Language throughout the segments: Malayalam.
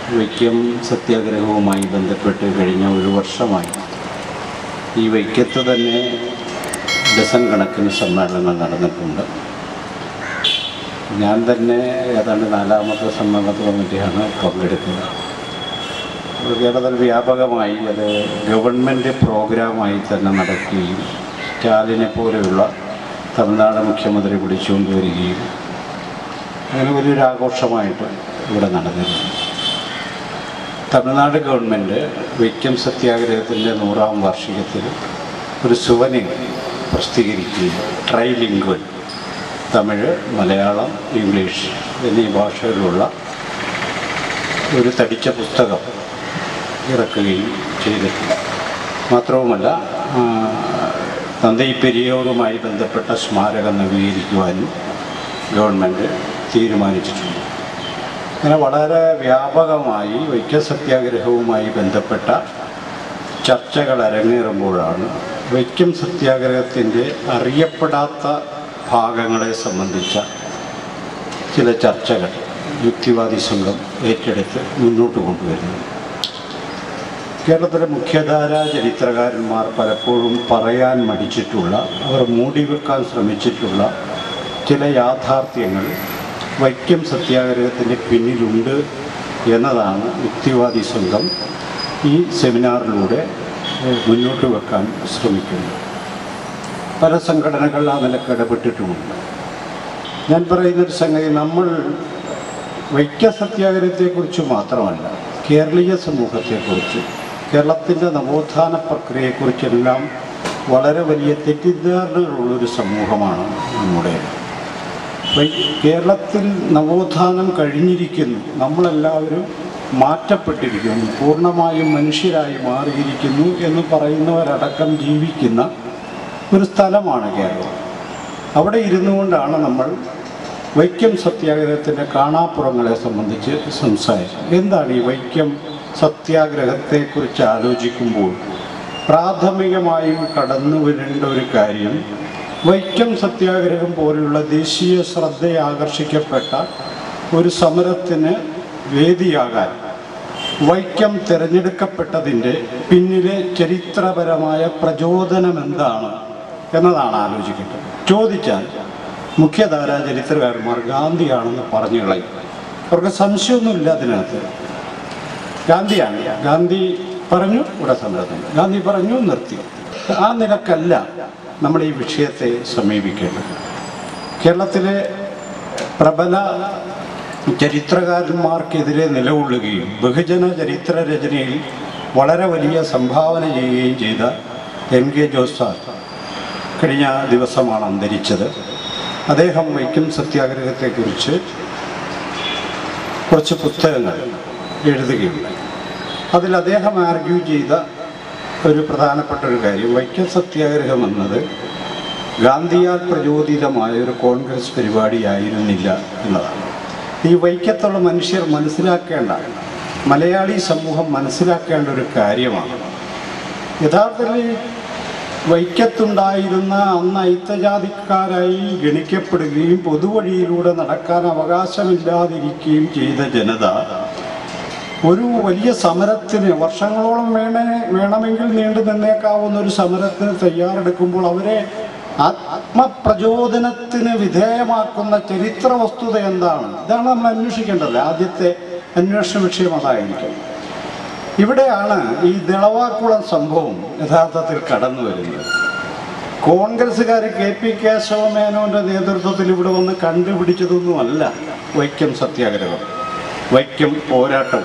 വൈക്കം സത്യാഗ്രഹവുമായി ബന്ധപ്പെട്ട് കഴിഞ്ഞ ഒരു വർഷമായി ഈ വൈക്കത്ത് തന്നെ ഡസൻ കണക്കിന് സമ്മേളനങ്ങൾ നടന്നിട്ടുണ്ട്. ഞാൻ തന്നെ ഏതാണ്ട് 4ാമത്തെ സമ്മേളന കമ്മിറ്റിയാണ് പങ്കെടുക്കുന്നത്. കേരളത്തിൽ വ്യാപകമായി അത് ഗവൺമെൻറ് പ്രോഗ്രാമായി തന്നെ നടക്കുകയും സ്റ്റാലിനെ പോലെയുള്ള തമിഴ്നാട് മുഖ്യമന്ത്രി പിടിച്ചുകൊണ്ട് വരികയും അങ്ങനെ വലിയൊരു ആഘോഷമായിട്ട് ഇവിടെ നടന്നിരുന്നു. തമിഴ്നാട് ഗവൺമെൻറ് വൈക്കം സത്യാഗ്രഹത്തിൻ്റെ 100ാം വാർഷികത്തിൽ ഒരു സുവനീർ പ്രസിദ്ധീകരിക്കുകയും ട്രൈലിംഗ്വൽ തമിഴ്, മലയാളം, ഇംഗ്ലീഷ് എന്നീ ഭാഷകളിലുള്ള ഒരു തടിച്ച പുസ്തകം ഇറക്കുകയും ചെയ്തിട്ടുണ്ട്. മാത്രവുമല്ല തന്തൈ പെരിയോറുമായി ബന്ധപ്പെട്ട സ്മാരകം നവീകരിക്കുവാനും ഗവൺമെൻറ് തീരുമാനിച്ചിട്ടുണ്ട്. അങ്ങനെ വളരെ വ്യാപകമായി വൈക്കം സത്യാഗ്രഹവുമായി ബന്ധപ്പെട്ട ചർച്ചകൾ അരങ്ങേറുമ്പോഴാണ് വൈക്കം സത്യാഗ്രഹത്തിൻ്റെ അറിയപ്പെടാത്ത ഭാഗങ്ങളെ സംബന്ധിച്ച ചില ചർച്ചകൾ യുക്തിവാദി സംഘം ഏറ്റെടുത്ത് മുന്നോട്ട് കൊണ്ടുവരുന്നത്. കേരളത്തിലെ മുഖ്യധാരാ ചരിത്രകാരന്മാർ പലപ്പോഴും പറയാൻ മടിച്ചിട്ടുള്ള, അവർ മൂടിവെക്കാൻ ശ്രമിച്ചിട്ടുള്ള ചില യാഥാർത്ഥ്യങ്ങൾ വൈക്കം സത്യാഗ്രഹത്തിൻ്റെ പിന്നിലുണ്ട് എന്നതാണ് യുക്തിവാദി സംഘം ഈ സെമിനാറിലൂടെ മുന്നോട്ട് വെക്കാൻ ശ്രമിക്കുന്നത്. പല സംഘടനകൾ ആ നിലക്ക് ഇടപെട്ടിട്ടുമുണ്ട്. ഞാൻ പറയുന്നൊരു സംഗതി, നമ്മൾ വൈക്കം സത്യാഗ്രഹത്തെക്കുറിച്ച് മാത്രമല്ല, കേരളീയ സമൂഹത്തെക്കുറിച്ച്, കേരളത്തിൻ്റെ നവോത്ഥാന പ്രക്രിയയെക്കുറിച്ചെല്ലാം വളരെ വലിയ തെറ്റിദ്ധാരണകളുള്ളൊരു സമൂഹമാണ് നമ്മുടെ. കേരളത്തിൽ നവോത്ഥാനം കഴിഞ്ഞിരിക്കുന്നു, നമ്മളെല്ലാവരും മാറ്റപ്പെട്ടിരിക്കുന്നു, പൂർണ്ണമായും മനുഷ്യരായി മാറിയിരിക്കുന്നു എന്ന് പറയുന്നവരടക്കം ജീവിക്കുന്ന ഒരു സ്ഥലമാണ് കേരളം. അവിടെ ഇരുന്നു കൊണ്ടാണ് നമ്മൾ വൈക്കം സത്യാഗ്രഹത്തിൻ്റെ കാണാപ്പുറങ്ങളെ സംബന്ധിച്ച് സംസാരിക്കുന്നത്. എന്താണ് ഈ വൈക്കം സത്യാഗ്രഹത്തെക്കുറിച്ച് ആലോചിക്കുമ്പോൾ പ്രാഥമികമായും കടന്നു വരേണ്ട ഒരു കാര്യം, വൈക്കം സത്യാഗ്രഹം പോലെയുള്ള ദേശീയ ശ്രദ്ധയെ ആകർഷിക്കപ്പെട്ട ഒരു സമരത്തിന് വേദിയാകാൻ വൈക്കം തിരഞ്ഞെടുക്കപ്പെട്ടതിൻ്റെ പിന്നിലെ ചരിത്രപരമായ പ്രചോദനം എന്താണ് എന്നതാണ് ആലോചിക്കേണ്ടത്. ചോദിച്ചാൽ മുഖ്യധാരാ ചരിത്രകാരന്മാർ ഗാന്ധിയാണെന്ന് പറഞ്ഞു കളയും. അവർക്ക് സംശയമൊന്നുമില്ല അതിനകത്ത്. ഗാന്ധിയാണ്, ഗാന്ധി പറഞ്ഞു ഇവിടെ സമരത്തിന്, ഗാന്ധി പറഞ്ഞു നിർത്തി. ആ നിലക്കല്ല നമ്മൾ ഈ വിഷയത്തെ സമീപിക്കേണ്ടത്. കേരളത്തിലെ പ്രബല ചരിത്രകാരന്മാർക്കെതിരെ നിലകൊള്ളുകയും ബഹുജന ചരിത്ര രചനയിൽ വളരെ വലിയ സംഭാവന ചെയ്യുകയും ചെയ്ത NK ജോസ് സാർ കഴിഞ്ഞ ദിവസമാണ് അന്തരിച്ചത്. അദ്ദേഹം വൈക്കം സത്യാഗ്രഹത്തെക്കുറിച്ച് കുറച്ച് പുസ്തകങ്ങൾ എഴുതുകയുണ്ടായി. അതിൽ അദ്ദേഹം ആർഗ്യൂ ചെയ്ത ഒരു പ്രധാനപ്പെട്ട ഒരു കാര്യം, വൈക്കം സത്യാഗ്രഹം എന്നത് ഗാന്ധിയാൽ പ്രചോദിതമായ ഒരു കോൺഗ്രസ് പരിപാടിയായിരുന്നില്ല എന്നതാണ്. ഈ വൈക്കത്തുള്ള മനുഷ്യർ മനസ്സിലാക്കേണ്ട, മലയാളി സമൂഹം മനസ്സിലാക്കേണ്ട ഒരു കാര്യമാണ്. യഥാർത്ഥത്തിൽ വൈക്കത്തുണ്ടായിരുന്ന അന്ന് അയിത്തജാതിക്കാരായി ഗണിക്കപ്പെടുകയും പൊതുവഴിയിലൂടെ നടക്കാൻ അവകാശമില്ലാതിരിക്കുകയും ചെയ്ത ജനത ഒരു വലിയ സമരത്തിന്, വർഷങ്ങളോളം വേണമെങ്കിൽ നീണ്ടു നിന്നേക്കാവുന്ന ഒരു സമരത്തിന് തയ്യാറെടുക്കുമ്പോൾ അവരെ ആത്മപ്രചോദനത്തിന് വിധേയമാക്കുന്ന ചരിത്ര വസ്തുത എന്താണ്? ഇതാണ് നമ്മൾ അന്വേഷിക്കേണ്ടത്. ആദ്യത്തെ അന്വേഷണ വിഷയം അതായിരിക്കും. ഇവിടെയാണ് ഈ ദളവാക്കുളം സംഭവം യഥാർത്ഥത്തിൽ കടന്നു വരുന്നത്. കോൺഗ്രസ്സുകാർ KP കേശവമേനോൻ്റെ നേതൃത്വത്തിൽ ഇവിടെ വന്ന് കണ്ടുപിടിച്ചതൊന്നുമല്ല വൈക്കം സത്യാഗ്രഹം, വൈക്കം പോരാട്ടം.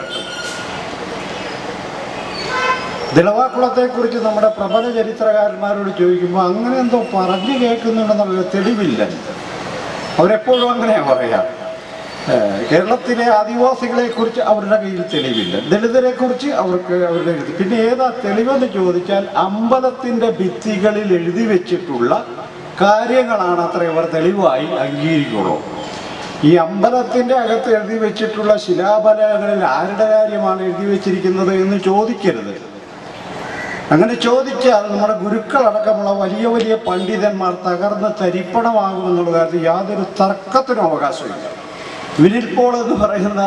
ദളവാക്കുളത്തെക്കുറിച്ച് നമ്മുടെ പ്രബല ചരിത്രകാരന്മാരോട് ചോദിക്കുമ്പോൾ അങ്ങനെ എന്തോ പറഞ്ഞു കേൾക്കുന്നുണ്ടെന്നുള്ള തെളിവില്ല. അവരെപ്പോഴും അങ്ങനെയാണ് പറയാം. കേരളത്തിലെ ആദിവാസികളെക്കുറിച്ച് അവരുടെ കയ്യിൽ തെളിവില്ല, ദളിതരെക്കുറിച്ച് അവരുടെ എഴുതി. പിന്നെ ഏതാ തെളിവെന്ന് ചോദിച്ചാൽ അമ്പലത്തിൻ്റെ ഭിത്തികളിൽ എഴുതി വെച്ചിട്ടുള്ള കാര്യങ്ങളാണ് അത്ര ഇവർ തെളിവായി അംഗീകരിക്കുള്ളൂ. ഈ അമ്പലത്തിൻ്റെ അകത്ത് എഴുതി വെച്ചിട്ടുള്ള ശിലാഫലകങ്ങളിൽ ആരുടെ കാര്യമാണ് എഴുതി വെച്ചിരിക്കുന്നത് എന്ന് ചോദിക്കരുത്. അങ്ങനെ ചോദിച്ചാൽ നമ്മുടെ ഗുരുക്കളടക്കമുള്ള വലിയ വലിയ പണ്ഡിതന്മാർ തകർന്ന് തരിപ്പണമാകുമെന്നുള്ള കാര്യത്തിൽ യാതൊരു തർക്കത്തിനും അവകാശമില്ല. വിനിൽ പോൾ എന്ന് പറയുന്ന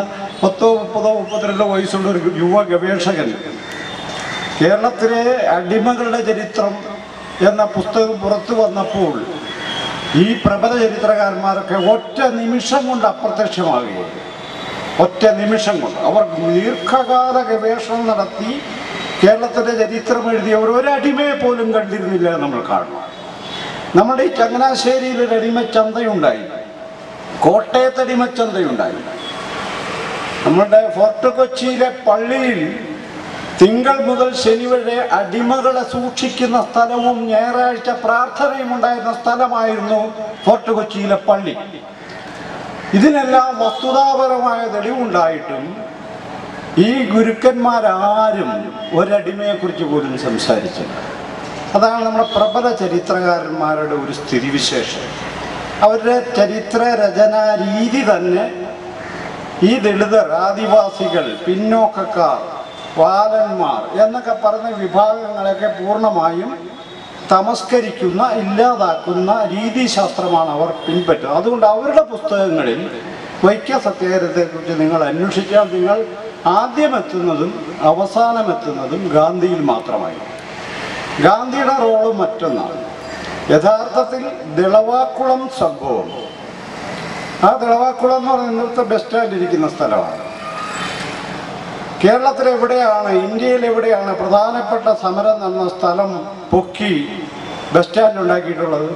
30-32 വയസ്സുള്ള ഒരു യുവ ഗവേഷകൻ കേരളത്തിലെ അടിമകളുടെ ചരിത്രം എന്ന പുസ്തകം പുറത്തു വന്നപ്പോൾ ഈ പ്രബല ചരിത്രകാരന്മാരൊക്കെ ഒറ്റ നിമിഷം കൊണ്ട് അപ്രത്യക്ഷമാകുകയും ഒറ്റ നിമിഷം കൊണ്ട് അവർ ദീർഘകാല ഗവേഷണം നടത്തി കേരളത്തിൻ്റെ ചരിത്രം എഴുതിയവർ ഒരടിമയെ പോലും കണ്ടിരുന്നില്ല നമ്മൾ കാണുന്നു. നമ്മുടെ ഈ ചങ്ങനാശ്ശേരിയിൽ ഒരു അടിമച്ചന്തയുണ്ടായി, കോട്ടയത്ത് അടിമച്ചന്തയുണ്ടായി. നമ്മുടെ ഫോർട്ട് കൊച്ചിയിലെ പള്ളിയിൽ തിങ്കൾ മുതൽ ശനി വരെ അടിമകളെ സൂക്ഷിക്കുന്ന സ്ഥലവും ഞായറാഴ്ച പ്രാർത്ഥനയും ഉണ്ടായിരുന്ന സ്ഥലമായിരുന്നു ഫോർട്ട് കൊച്ചിയിലെ പള്ളി. ഇതിനെല്ലാം വസ്തുതാപരമായ തെളിവുണ്ടായിട്ടും ഈ ഗുരുക്കന്മാരാരും ഒരടിമയെക്കുറിച്ച് പോലും സംസാരിച്ചില്ല. അതാണ് നമ്മുടെ പ്രബല ചരിത്രകാരന്മാരുടെ ഒരു സ്ഥിതിവിശേഷം. അവരുടെ ചരിത്ര രചനാ രീതി തന്നെ ഈ ദളിതർ, ആദിവാസികൾ, പിന്നോക്കക്കാർ, ബാലന്മാർ എന്നൊക്കെ പറഞ്ഞ വിഭാഗങ്ങളൊക്കെ പൂർണ്ണമായും തമസ്കരിക്കുന്ന, ഇല്ലാതാക്കുന്ന രീതിശാസ്ത്രമാണ് അവർ പിൻപറ്റുന്നത്. അതുകൊണ്ട് അവരുടെ പുസ്തകങ്ങളിൽ വൈക്കം സത്യാഗ്രഹത്തെക്കുറിച്ച് നിങ്ങൾ അന്വേഷിച്ചാൽ നിങ്ങൾ ആദ്യമെത്തുന്നതും അവസാനമെത്തുന്നതും ഗാന്ധിയിൽ മാത്രമായി. ഗാന്ധിയുടെ റോള് മറ്റൊന്നാണ്. യഥാർത്ഥത്തിൽ ദളവാക്കുളം സംഭവം, ആ ദളവാക്കുളം എന്ന് പറയുന്നത് ഇന്നത്തെ ബസ് സ്റ്റാൻഡ് ഇരിക്കുന്ന സ്ഥലമാണ്. കേരളത്തിൽ എവിടെയാണ്, ഇന്ത്യയിൽ എവിടെയാണ് പ്രധാനപ്പെട്ട സമരം നടന്ന സ്ഥലം പൊക്കി ബസ് സ്റ്റാൻഡ് ഉണ്ടാക്കിയിട്ടുള്ളത്?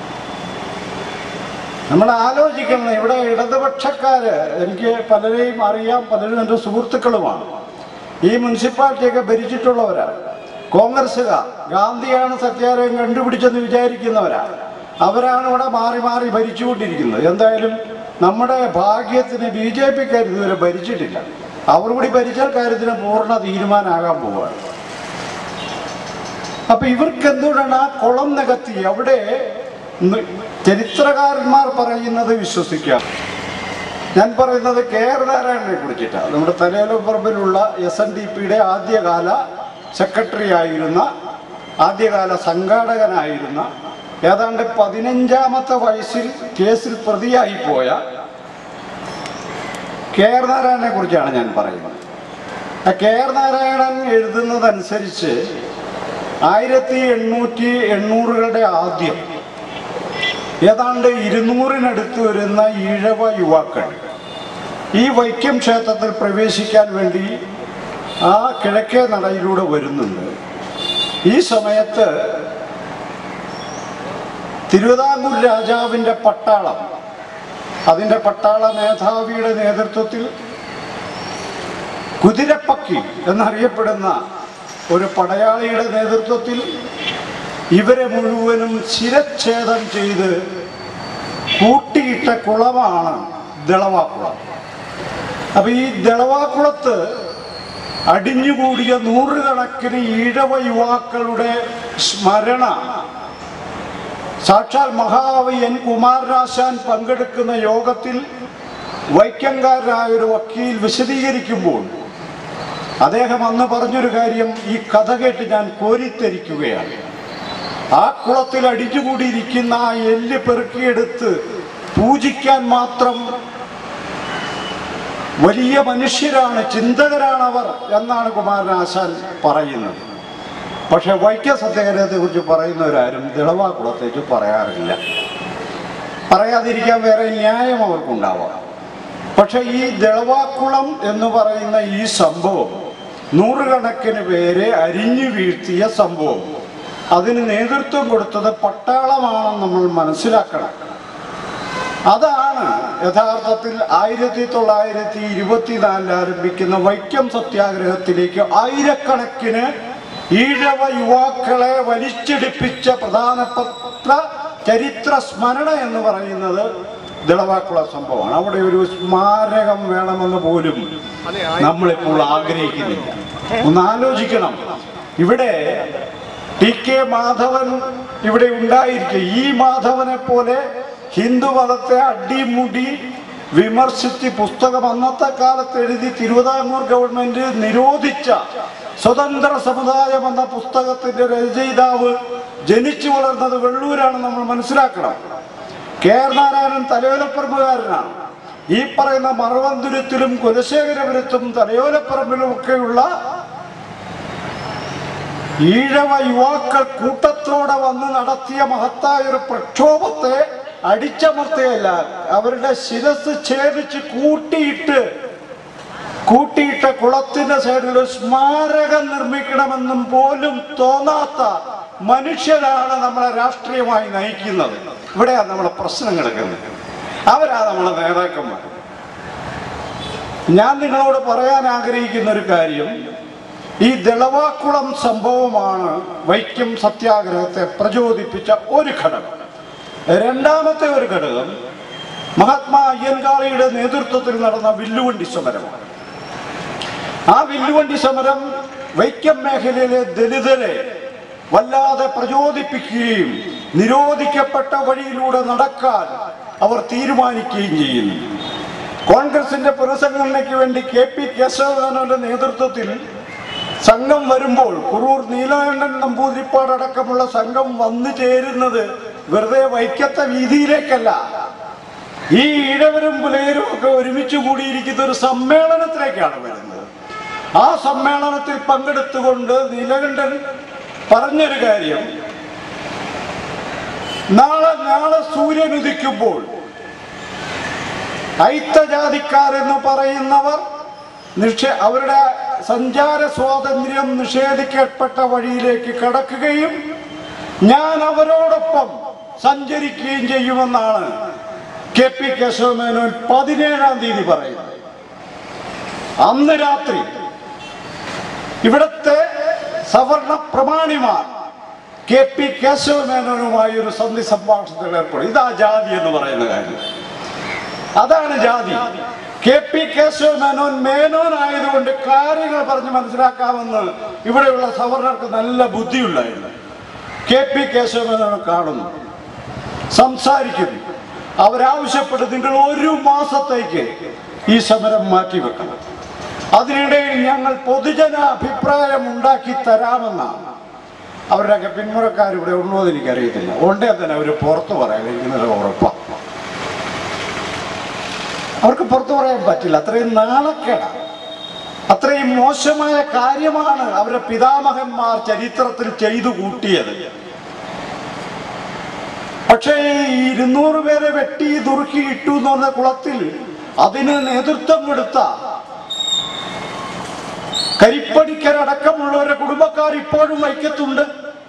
നമ്മൾ ആലോചിക്കണം. ഇവിടെ ഇടതുപക്ഷക്കാര്, എനിക്ക് പലരെയും അറിയാം, പലരും എൻ്റെ സുഹൃത്തുക്കളുമാണ്. ഈ മുനിസിപ്പാലിറ്റിയൊക്കെ ഭരിച്ചിട്ടുള്ളവരാണ്. കോൺഗ്രസ്സുകാർ ഗാന്ധിയാണ് സത്യാഗ്രഹം കണ്ടുപിടിച്ചെന്ന് വിചാരിക്കുന്നവരാണ്. അവരാണ് ഇവിടെ മാറി മാറി ഭരിച്ചുകൊണ്ടിരിക്കുന്നത്. എന്തായാലും നമ്മുടെ ഭാഗ്യത്തിന് BJPക്കാർ ഇതുവരെ ഭരിച്ചിട്ടില്ല. അവർ കൂടി ഭരിച്ചാൽ കാര്യത്തിന് പൂർണ്ണ തീരുമാനമാകാൻ പോവുകയാണ്. അപ്പൊ ഇവർക്ക് എന്തുകൊണ്ടാണ് ആ കുളം നികത്തി? അവിടെ ചരിത്രകാരന്മാർ പറയുന്നത് വിശ്വസിക്കാം. ഞാൻ പറയുന്നത് KR നാരായണനെ കുറിച്ചിട്ടാണ്. നമ്മുടെ തലയോലപ്പറമ്പിലുള്ള SNDPയുടെ ആദ്യകാല സെക്രട്ടറി ആയിരുന്ന, ആദ്യകാല സംഘാടകനായിരുന്ന, ഏതാണ്ട് 15ാമത്തെ വയസ്സിൽ കേസിൽ പ്രതിയായിപ്പോയ KR നാരായണനെ കുറിച്ചാണ് ഞാൻ പറയുന്നത്. ആ KR നാരായണൻ എഴുതുന്നതനുസരിച്ച് 1880-കളുടെ ആദ്യം ഏതാണ്ട് 200-നടുത്ത് വരുന്ന ഈഴവ യുവാക്കൾ ഈ വൈക്കം ക്ഷേത്രത്തിൽ പ്രവേശിക്കാൻ വേണ്ടി ആ കിഴക്കേ നടയിലൂടെ വരുന്നുണ്ട്. ഈ സമയത്ത് തിരുവിതാംകൂർ രാജാവിൻ്റെ പട്ടാളം, അതിൻ്റെ പട്ടാള മേധാവിയുടെ നേതൃത്വത്തിൽ കുതിരപ്പക്കി എന്നറിയപ്പെടുന്ന ഒരു പടയാളിയുടെ നേതൃത്വത്തിൽ ഇവരെ മുഴുവനും ശിരച്ഛേദം ചെയ്ത് കൂട്ടിയിട്ട കുളമാണ് ദളവാക്കുളം. അപ്പം ഈ ദളവാക്കുളത്ത് അടിഞ്ഞുകൂടിയ 100 കണക്കിന് ഈഴവ യുവാക്കളുടെ സ്മരണ സാക്ഷാൽ മഹാകവി N. കുമാരനാശാൻ പങ്കെടുക്കുന്ന യോഗത്തിൽ വൈക്കംകാരനായൊരു വക്കീൽ വിശദീകരിക്കുമ്പോൾ അദ്ദേഹം അന്ന് പറഞ്ഞൊരു കാര്യം ഈ കഥ കേട്ട് ഞാൻ കോരിത്തരിക്കുകയാണ്. ആ കുളത്തിൽ അടിഞ്ഞുകൂടിയിരിക്കുന്ന ആ എല്ല് പെറുക്കിയെടുത്ത് പൂജിക്കാൻ മാത്രം വലിയ മനുഷ്യരാണ്, ചിന്തകരാണവർ എന്നാണ് കുമാരനാശാൻ പറയുന്നത്. പക്ഷെ വൈക്കം സത്യാഗ്രഹത്തെക്കുറിച്ച് പറയുന്നവരാരും ദളവാക്കുളത്തേക്ക് പറയാറില്ല. പറയാതിരിക്കാൻ വേറെ ന്യായം അവർക്കുണ്ടാവാം. പക്ഷെ ഈ ദളവാക്കുളം എന്ന് പറയുന്ന ഈ സംഭവം 100 കണക്കിന് പേരെ അരിഞ്ഞു വീഴ്ത്തിയ സംഭവം, അതിന് നേതൃത്വം കൊടുത്തത് പട്ടാളമാണെന്ന് നമ്മൾ മനസ്സിലാക്കണം. അതാണ് യഥാർത്ഥത്തിൽ 1924 ആരംഭിക്കുന്ന വൈക്കം സത്യാഗ്രഹത്തിലേക്ക് ആയിരക്കണക്കിന് ഈഴവ യുവാക്കളെ വലിച്ചെടുപ്പിച്ച പ്രധാനപ്പെട്ട ചരിത്ര സ്മരണ എന്ന് പറയുന്നത് ദളവാക്കുള സംഭവമാണ്. അവിടെ ഒരു സ്മാരകം വേണമെന്ന് പോലും നമ്മളിപ്പോൾ ആഗ്രഹിക്കുന്നില്ല. ഒന്ന് ആലോചിക്കണം. ഇവിടെ TK മാധവൻ ഇവിടെ ഉണ്ടായിരിക്കും. ഈ മാധവനെ പോലെ ഹിന്ദുമതത്തെ അടിമുടി വിമർശിച്ച് പുസ്തകം അന്നത്തെ കാലത്ത് എഴുതി തിരുവിതാംകൂർ ഗവൺമെന്റ് നിരോധിച്ച സ്വതന്ത്ര സമുദായം എന്ന പുസ്തകത്തിന്റെ രചയിതാവ് ജനിച്ചു വളർന്നത് വെള്ളൂരാണ് നമ്മൾ മനസ്സിലാക്കണം. KR നാരായണൻ തലയോലപ്പറമ്പുകാരനാണ്. ഈ പറയുന്ന മറവന്തുരത്തിലും കുലശേഖരപുരത്തും തലയോലപ്പറമ്പിലും ഒക്കെയുള്ള ഈഴവ യുവാക്കൾ കൂട്ടത്തോടെ വന്ന് നടത്തിയ മഹത്തായ ഒരു പ്രക്ഷോഭത്തെ അടിച്ചമർത്തുകയല്ല, അവരുടെ ശിരസ് ഛേദിച്ച് കൂട്ടിയിട്ട കുളത്തിന്റെ സൈഡിൽ ഒരു സ്മാരകം നിർമ്മിക്കണമെന്നും പോലും തോന്നാത്ത മനുഷ്യരാണ് നമ്മളെ രാഷ്ട്രീയമായി നയിക്കുന്നത്. ഇവിടെയാണ് നമ്മളെ പ്രശ്നം കിടക്കുന്നത്. അവരാ നമ്മളെ നേതാക്കന്മാർ. ഞാൻ നിങ്ങളോട് പറയാൻ ആഗ്രഹിക്കുന്ന ഒരു കാര്യം, ഈ ദളവാക്കുളം സംഭവമാണ് വൈക്കം സത്യാഗ്രഹത്തെ പ്രചോദിപ്പിച്ച ഒരു ഘടകം. രണ്ടാമത്തെ ഒരു ഘടകം മഹാത്മാ അയ്യൻകാളിയുടെ നേതൃത്വത്തിൽ നടന്ന വില്ലുവണ്ടി സമരമാണ്. ആ വില്ലുവണ്ടി സമരം വൈക്കം മേഖലയിലെ ദലിതരെ വല്ലാതെ പ്രചോദിപ്പിക്കുകയും നിരോധിക്കപ്പെട്ട വഴിയിലൂടെ നടക്കാൻ അവർ തീരുമാനിക്കുകയും ചെയ്യുന്നു. കോൺഗ്രസിന്റെ പുനഃസംഘടനയ്ക്ക് വേണ്ടി KP കേശവമേനോന്റെ നേതൃത്വത്തിൽ സംഘം വരുമ്പോൾ കുറൂർ നീലകണ്ഠൻ നമ്പൂതിരിപ്പാട് അടക്കമുള്ള സംഘം വന്നു ചേരുന്നത് വെറുതെ വൈക്കത്തെ വീതിയിലേക്കല്ല, ഈ ഈഴവരും പുലയരും ഒക്കെ ഒരുമിച്ച് കൂടിയിരിക്കുന്ന ഒരു സമ്മേളനത്തിലേക്കാണ് വരുന്നത്. ആ സമ്മേളനത്തിൽ പങ്കെടുത്തുകൊണ്ട് നീലകണ്ഠൻ പറഞ്ഞൊരു കാര്യം, നാളെ സൂര്യൻ ഉദിക്കുമ്പോൾ അയിത്തജാതിക്കാരെന്ന് പറയുന്നവർ അവരുടെ സഞ്ചാര സ്വാതന്ത്ര്യം നിഷേധിക്കപ്പെട്ട വഴിയിലേക്ക് കടക്കുകയും ഞാൻ അവരോടൊപ്പം സഞ്ചരിക്കുകയും ചെയ്യുമെന്നാണ് KP കേശവമേനോൻ 17-ാം തീയതി പറയുന്നത്. അന്ന് രാത്രി ഇവിടുത്തെ സവർണ പ്രമാണിമാർ KP കേശവമേനോനുമായി ഒരു സന്ധി സംഭാഷണത്തിൽ ഏർപ്പെടും. ഇതാ ജാതി എന്ന് പറയുന്ന കാര്യം, അതാണ് ജാതി. KP കേശവമേനോൻ മേനോനായതുകൊണ്ട് കാര്യങ്ങൾ പറഞ്ഞ് മനസ്സിലാക്കാമെന്ന് ഇവിടെയുള്ള സവർണർക്ക് നല്ല ബുദ്ധിയുണ്ടായിരുന്നു. KP കേശവമേനോൻ കാണുന്നു, സംസാരിക്കുന്നു. അവരാവശ്യപ്പെട്ട് നിങ്ങൾ 1 മാസത്തേക്ക് ഈ സമരം മാറ്റിവെക്കണം, അതിനിടയിൽ ഞങ്ങൾ പൊതുജന അഭിപ്രായം ഉണ്ടാക്കി തരാമെന്നാണ്. അവരുടെയൊക്കെ പിന്മുറക്കാരിവിടെ ഉണ്ടോ എന്ന് എനിക്കറിയത്തില്ല. ഉണ്ടേ തന്നെ അവർ പുറത്തു പറയാൻ ഇരിക്കുന്നത് ഉറപ്പാണ്. അവർക്ക് പുറത്തു പറയാൻ പറ്റില്ല. അത്രയും നാണക്കേടാണ്, അത്രയും മോശമായ കാര്യമാണ് അവരുടെ പിതാമഹന്മാർ ചരിത്രത്തിൽ ചെയ്തു കൂട്ടിയത്. പക്ഷേ ഈ 200 പേരെ വെട്ടി നുറുക്കി ഇട്ടു എന്ന് പറഞ്ഞ കുളത്തിൽ അതിന് നേതൃത്വം കൊടുത്ത കരിപ്പണിക്കരടക്കമുള്ളവരുടെ കുടുംബക്കാർ ഇപ്പോഴും വൈക്കത്തുണ്ട്.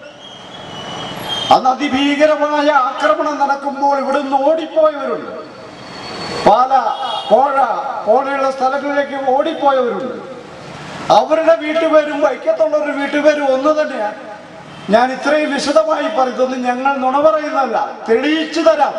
അന്ന് അതിഭീകരമായ ആക്രമണം നടക്കുമ്പോൾ ഇവിടുന്ന് ഓടിപ്പോയവരുണ്ട്. പാല, കോഴ പോലെയുള്ള സ്ഥലങ്ങളിലേക്ക് ഓടിപ്പോയവരുണ്ട്. അവരുടെ വീട്ടുപേരും വൈക്കത്തുള്ളവരുടെ വീട്ടുപേരും ഒന്ന് തന്നെയാണ്. ഞാൻ ഇത്രയും വിശദമായി പറയുന്നത് ഞങ്ങൾ നുണ പറയുന്നതല്ല, തെളിയിച്ചു തരാം.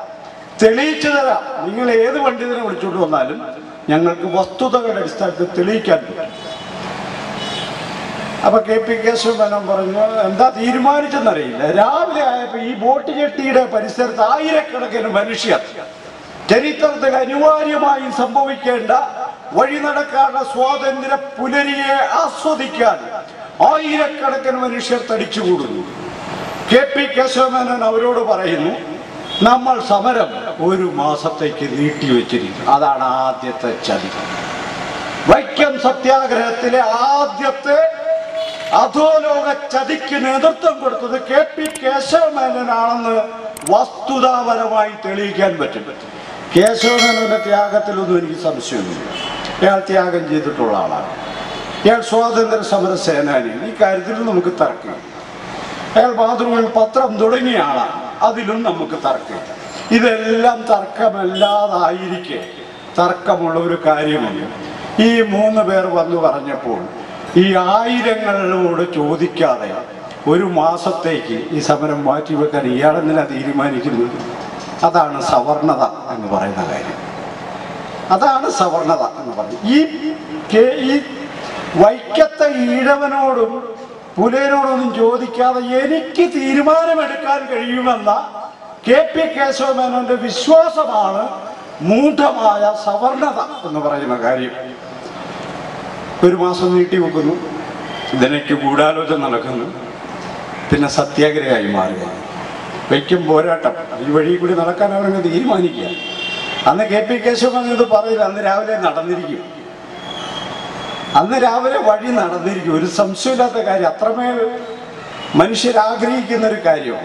നിങ്ങൾ ഏത് പണ്ഡിതനെ വിളിച്ചുകൊണ്ട് വന്നാലും ഞങ്ങൾക്ക് വസ്തുതകളുടെ അടിസ്ഥാനത്തിൽ തെളിയിക്കാൻ പറ്റും. അപ്പൊ KP കേശവമേനോൻ പറഞ്ഞു, എന്താ തീരുമാനിച്ചെന്നറിയില്ല. രാവിലെ ആയപ്പോ ഈ ബോട്ട് ജെട്ടിയുടെ പരിസരത്ത് ആയിരക്കണക്കിന് മനുഷ്യർ ചരിത്രത്തിൽ അനിവാര്യമായി സംഭവിക്കേണ്ട വഴി നടക്കാനുള്ള സ്വാതന്ത്ര്യ പുലരിയെ ആസ്വദിക്കാൻ ആയിരക്കണക്കിന് മനുഷ്യർ തടിച്ചുകൂടുന്നു. KP കേശവമേനോൻ അവരോട് പറയുന്നു, നമ്മൾ സമരം 1 മാസത്തേക്ക് നീട്ടിവെച്ചിരിക്കും. അതാണ് ആദ്യത്തെ ചതി. വൈക്കം സത്യാഗ്രഹത്തിലെ ആദ്യത്തെ അധോലോക ചതിക്ക് നേതൃത്വം കൊടുത്തത് KP കേശവമേനോനാണെന്ന് വസ്തുതാപരമായി തെളിയിക്കാൻ പറ്റും. കേശവമേനോന്റെ ത്യാഗത്തിലൊന്നും എനിക്ക് സംശയമൊന്നുമില്ല. അയാൾ ത്യാഗം ചെയ്തിട്ടുള്ള ആളാണ്. അയാൾ സ്വാതന്ത്ര്യ സമര സേനാനി. ഈ കാര്യത്തിൽ നമുക്ക് തർക്കം. അയാൾ മാതൃഭൂമിയിൽ പത്രം തുടങ്ങിയ ആളാണ്. അതിലും നമുക്ക് തർക്കമില്ല. ഇതെല്ലാം തർക്കമല്ലാതായിരിക്കെ തർക്കമുള്ള ഒരു കാര്യമുണ്ട്. ഈ 3 പേർ വന്നു പറഞ്ഞപ്പോൾ ഈ ആയിരങ്ങളോട് ചോദിക്കാതെ 1 മാസത്തേക്ക് ഈ സമരം മാറ്റിവെക്കാൻ ഇയാളെന്തിനാ തീരുമാനിക്കുന്നത്? അതാണ് സവർണത എന്ന് പറയുന്ന കാര്യം. അതാണ് സവർണത എന്ന് പറയുന്നത്. ഈ വൈക്കത്തെ ഈഴവനോടും പുലയനോടൊന്നും ചോദിക്കാതെ എനിക്ക് തീരുമാനമെടുക്കാൻ കഴിയുമെന്ന KP കേശവമേനോന്റെ വിശ്വാസമാണ് മൂഢമായ സവർണത എന്ന് പറയുന്ന കാര്യം. 1 മാസം നീട്ടിവെക്കുന്നു, ഇതിനേക്ക് ഗൂഢാലോചന നടക്കുന്നു, പിന്നെ സത്യാഗ്രഹമായി മാറുക. വൈക്കം പോരാട്ടം ഈ വഴി കൂടി നടക്കാൻ അവരങ്ങ് തീരുമാനിക്കുക. അന്ന് കെ പി കേശവൻ ഇത് പറയില്ല, അന്ന് രാവിലെ നടന്നിരിക്കും. അന്ന് രാവിലെ വഴി നടന്നിരിക്കും, ഒരു സംശയമില്ലാത്ത കാര്യം. അത്രമേൽ മനുഷ്യരാഗ്രഹിക്കുന്ന ഒരു കാര്യമാണ്.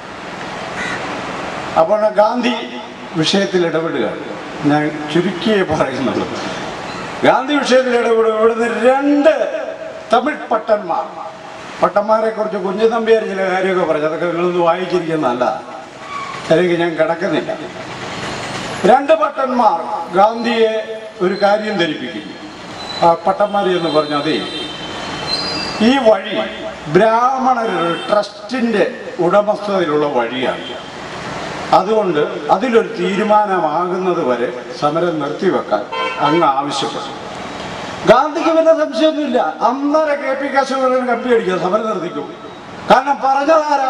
അപ്പോൾ ഗാന്ധി വിഷയത്തിൽ ഇടപെടുക, ഞാൻ ചുരുക്കിയേ പറയുന്നുള്ളൂ. ഗാന്ധി വിഷയത്തിൽ ഇടപെടുക. ഇവിടുന്ന് 2 തമിഴ് പട്ടന്മാരെ കുറിച്ച് കുഞ്ഞുതമ്പിയാർ ചില കാര്യമൊക്കെ പറഞ്ഞു. അതൊക്കെ നിങ്ങളൊന്ന് വായിച്ചിരിക്കുന്നതല്ല, അല്ലെങ്കിൽ ഞാൻ കിടക്കുന്നില്ല. 2 പട്ടന്മാർ ഗാന്ധിയെ ഒരു കാര്യം ധരിപ്പിക്കുന്നു. ആ പട്ടന്മാർ എന്ന് പറഞ്ഞു, അതേ ഈ വഴി ബ്രാഹ്മണരുടെ ട്രസ്റ്റിൻ്റെ ഉടമസ്ഥതയിലുള്ള വഴിയാണ്, അതുകൊണ്ട് അതിലൊരു തീരുമാനമാകുന്നത് വരെ സമരം നിർത്തിവെക്കാൻ അങ്ങ് ആവശ്യപ്പെട്ടു. ഗാന്ധിക്ക് പിന്നെ സംശയമൊന്നുമില്ല, അന്നേരം കെ പി കേശവൻ കപ്പി അടിക്കുക, സമരം നിർത്തിക്കും. കാരണം പറഞ്ഞതാരാ?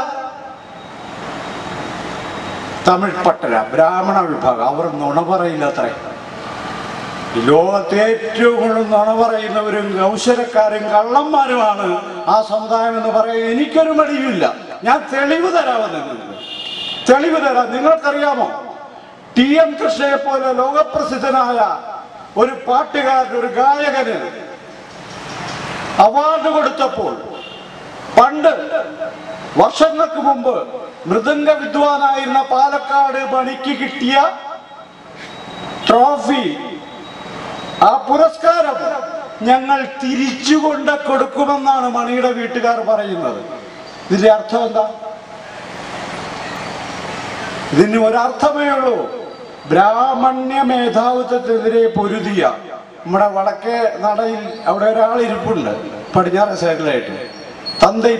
തമിഴ് പട്ടര ബ്രാഹ്മണ വിഭാഗം. അവർ നുണ പറയില്ലത്രേ. ലോകത്തെ ഏറ്റവും കൂടുതൽ നുണ പറയുന്നവരും കൗശലക്കാരും കള്ളന്മാരുമാണ് ആ സമുദായം എന്ന് പറയാൻ എനിക്കൊരു മടിയുമില്ല. ഞാൻ തെളിവ് തരാമെന്ന്, തെളിവ് തരാം. നിങ്ങൾക്കറിയാമോ, TM കൃഷ്ണയെ പോലെ ലോകപ്രസിദ്ധനായ ഒരു പാട്ടുകാരൻ, ഒരു ഗായകന് അവാർഡ് കൊടുത്തപ്പോൾ പണ്ട് വർഷങ്ങൾക്ക് മുമ്പ് മൃദംഗ വിദ്വാനായിരുന്ന പാലക്കാട് മണിക്ക് കിട്ടിയ ട്രോഫി, ആ പുരസ്കാരം ഞങ്ങൾ തിരിച്ചുകൊണ്ട് കൊടുക്കുമെന്നാണ് മണിയുടെ വീട്ടുകാർ പറയുന്നത്. ഇതിന്റെ അർത്ഥം എന്താ? ഇതിന് ഒരർത്ഥമേ ഉള്ളൂ. ബ്രാഹ്മണ്യ മേധാവിത്വത്തിനെതിരെ പൊരുതിയ നമ്മുടെ വടക്കേ നടയിൽ അവിടെ ഒരാൾ ഇരിപ്പുണ്ട്, പടിഞ്ഞാറ് സൈഡിലായിട്ട്, തന്തൈ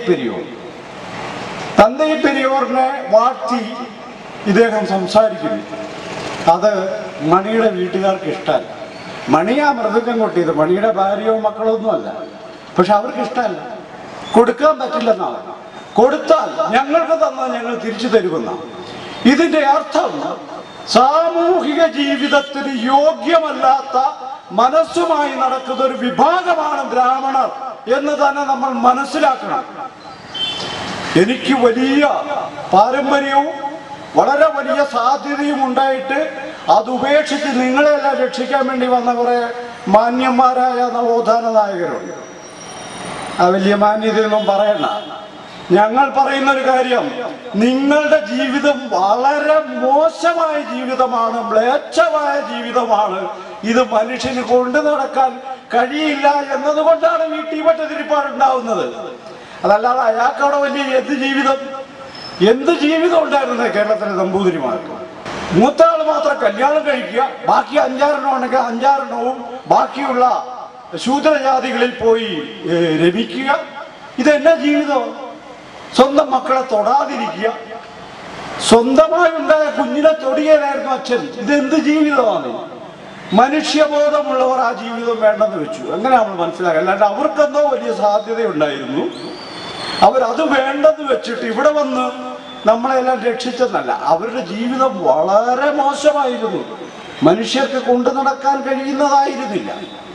പെരിയോറിനെ വാഴ്ത്തി ഇദ്ദേഹം സംസാരിക്കുന്നു. അത് മണിയുടെ വീട്ടുകാർക്ക് ഇഷ്ടമല്ല. മണിയാ മൃദംഗം കൊട്ടിയത്, മണിയുടെ ഭാര്യയോ മക്കളോ ഒന്നുമല്ല. പക്ഷെ അവർക്ക് ഇഷ്ടമല്ല, കൊടുക്കാൻ പറ്റില്ലെന്നാണ്. കൊടുത്താൽ ഞങ്ങൾക്ക് തന്നാൽ ഞങ്ങൾ തിരിച്ചു തരുമെന്നാണ്. ഇതിന്റെ അർത്ഥം സാമൂഹിക ജീവിതത്തിന് യോഗ്യമല്ലാത്ത മനസ്സുമായി നടക്കുന്ന ഒരു വിഭാഗമാണ് ബ്രാഹ്മണർ എന്ന് തന്നെ നമ്മൾ മനസ്സിലാക്കണം. എനിക്ക് വലിയ പാരമ്പര്യവും വളരെ വലിയ സാധ്യതയും ഉണ്ടായിട്ട് അത് ഉപേക്ഷിച്ച് നിങ്ങളെല്ലാം രക്ഷിക്കാൻ വേണ്ടി വന്ന കുറെ മാന്യന്മാരായ നവോത്ഥാന നായകരുണ്ട്. ആ വലിയ മാന്യതയൊന്നും പറയണ്ട. ഞങ്ങൾ പറയുന്ന ഒരു കാര്യം, നിങ്ങളുടെ ജീവിതം വളരെ മോശമായ ജീവിതമാണ്, മ്ലേച്ഛമായ ജീവിതമാണ്. ഇത് മനുഷ്യന് കൊണ്ടു നടക്കാൻ കഴിയില്ല എന്നതുകൊണ്ടാണ് ഈ തീപ്പറ്റതിരിപ്പാടുണ്ടാവുന്നത്. അതല്ലാതെ അയാൾക്കവിടെ വലിയ എന്ത് ജീവിതം ഉണ്ടായിരുന്നത് കേരളത്തിലെ നമ്പൂതിരിമാർക്ക്? മൂത്താൾ മാത്രം കല്യാണം കഴിക്കുക, ബാക്കി 5-6 എണ്ണം ഉണ്ടെങ്കിൽ 5-6 എണ്ണവും ബാക്കിയുള്ള ശൂദ്രജാതികളിൽ പോയി രമിക്കുക. ഇതെന്നാ ജീവിതം? സ്വന്തം മക്കളെ തൊടാതിരിക്കുക, സ്വന്തമായി ഉണ്ടായ കുഞ്ഞിനെ തൊടിയായിരുന്നു അച്ഛൻ. ഇതെന്ത് ജീവിതമാണ്? മനുഷ്യബോധമുള്ളവർ ആ ജീവിതം വേണ്ടെന്ന് വെച്ചു. അങ്ങനെ നമ്മൾ മനസ്സിലാക്കുക. അല്ലാണ്ട് അവർക്കെന്തോ വലിയ സാധ്യതയുണ്ടായിരുന്നു, അവരത് വേണ്ടെന്ന് വെച്ചിട്ട് ഇവിടെ വന്ന് നമ്മളെല്ലാം രക്ഷിച്ചെന്നല്ല. അവരുടെ ജീവിതം വളരെ മോശമായിരുന്നു, മനുഷ്യർക്ക് കൊണ്ടു നടക്കാൻ കഴിയുന്നതായിരുന്നില്ല.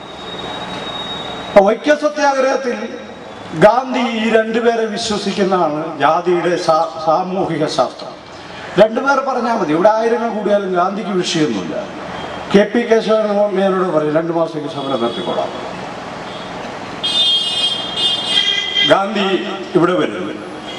വൈക്കം സത്യാഗ്രഹത്തിൽ ഗാന്ധി ഈ 2 പേരെ വിശ്വസിക്കുന്നതാണ് ജാതിയുടെ സാമൂഹിക ശാസ്ത്രം. 2 പേർ പറഞ്ഞാൽ മതി, ഇവിടെ 1000 കൂടിയാലും ഗാന്ധിക്ക് വിഷയമൊന്നുമില്ല. കെ പി കേശവൻ മേനോട് പറയും 2 മാസത്തേക്ക് സമരം നിർത്തിക്കൊള്ളാം. ഗാന്ധി ഇവിടെ വരുന്നു.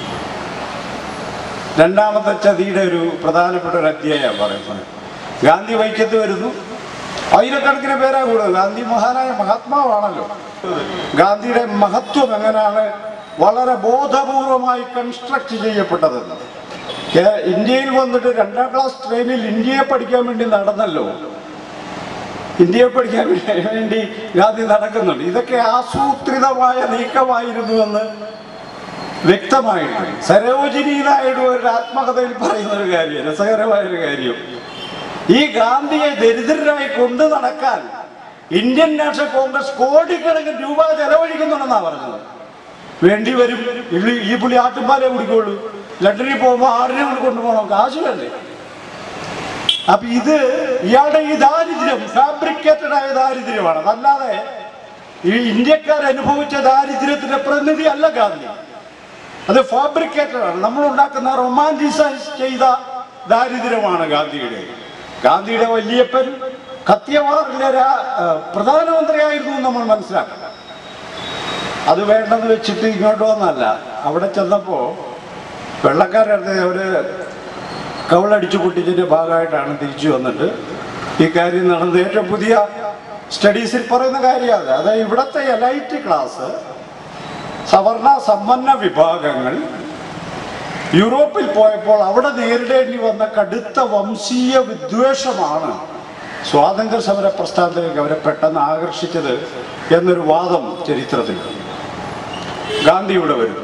2ാമത്തെ ചതിയുടെ ഒരു പ്രധാനപ്പെട്ട ഒരു അധ്യായം പറയുന്നത്. ഗാന്ധി വൈക്കത്ത് വരുന്നു, 1000കണക്കിന് പേരാ കൂടുന്നത്. ഗാന്ധി മഹാനായ മഹാത്മാവാണല്ലോ. ഗാന്ധിയുടെ മഹത്വം എങ്ങനെയാണ് വളരെ ബോധപൂർവമായി കൺസ്ട്രക്ട് ചെയ്യപ്പെട്ടതെന്ന്. ഇന്ത്യയിൽ വന്നിട്ട് 2ാം ക്ലാസ് ട്രെയിനിൽ ഇന്ത്യയെ പഠിക്കാൻ വേണ്ടി നടന്നല്ലോ. ഇന്ത്യയെ പഠിക്കാൻ വേണ്ടി ഗാന്ധി നടക്കുന്നുണ്ട്. ഇതൊക്കെ ആസൂത്രിതമായ നീക്കമായിരുന്നുവെന്ന് വ്യക്തമായിട്ട് സരോജിനി നായിഡു ഒരു ആത്മകഥയിൽ പറയുന്ന ഒരു കാര്യം, രസകരമായൊരു കാര്യം. ഈ ഗാന്ധിയെ ദരിദ്രരായി കൊണ്ടു നടക്കാൻ ഇന്ത്യൻ നാഷണൽ കോൺഗ്രസ് കോടിക്കണക്കിന് രൂപ ചെലവഴിക്കുന്നുണ്ടെന്നാണ് പറഞ്ഞത്. വേണ്ടി വരും, ഈ പുള്ളി ആട്ടുംപാലേ കുടിക്കുള്ളൂ. ലണ്ടനിൽ പോകുമ്പോൾ 6 കൊണ്ട് കൊണ്ടുപോകണം, കാശ് വേണ്ടേ? അപ്പൊ ഇത് ഇയാളുടെ ഈ ദാരിദ്ര്യം ഫാബ്രിക്കേറ്റഡ് ആയ ദാരിദ്ര്യമാണ്. അതല്ലാതെ ഈ ഇന്ത്യക്കാർ അനുഭവിച്ച ദാരിദ്ര്യത്തിന്റെ പ്രതിനിധി അല്ല ഗാന്ധി. അത് ഫാബ്രിക്കേറ്റഡ് ആണ്, നമ്മൾ ഉണ്ടാക്കുന്ന റൊമാൻറ്റിസൈസ് ചെയ്ത ദാരിദ്ര്യമാണ് ഗാന്ധിയുടെ. ഗാന്ധിയുടെ വല്യപ്പൻ കത്തിയവാറിലെ പ്രധാനമന്ത്രിയായിരുന്നു നമ്മൾ മനസ്സിലാക്കണം. അത് വേണ്ടെന്ന് വെച്ചിട്ട് ഇങ്ങോട്ട് വന്നല്ല. അവിടെ ചെന്നപ്പോൾ വെള്ളക്കാരടുത്ത് അവര് കവളടിച്ചു പൊട്ടിച്ചതിൻ്റെ ഭാഗമായിട്ടാണ് തിരിച്ചു വന്നിട്ട് ഈ കാര്യം നടന്നത്. ഏറ്റവും പുതിയ സ്റ്റഡീസിൽ പറയുന്ന കാര്യമാണ്. അതായത് ഇവിടുത്തെ എലൈറ്റ് ക്ലാസ്, സവർണ സമ്പന്ന വിഭാഗങ്ങൾ യൂറോപ്പിൽ പോയപ്പോൾ അവിടെ നേരിടേണ്ടി വന്ന കടുത്ത വംശീയ വിദ്വേഷമാണ് സ്വാതന്ത്ര്യ സമര പ്രസ്ഥാനത്തിലേക്ക് അവരെ പെട്ടെന്ന് ആകർഷിച്ചത് എന്നൊരു വാദം ചരിത്രത്തിലുണ്ട്. ഗാന്ധി ഇവിടെ വരുന്നു.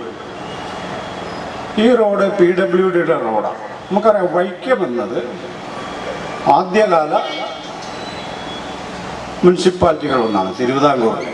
ഈ റോഡ് PWDയുടെ റോഡാണ്. നമുക്കറിയാം, വൈക്കം എന്നത് ആദ്യകാല മുനിസിപ്പാലിറ്റികളൊന്നാണ് തിരുവിതാംകൂറിൽ.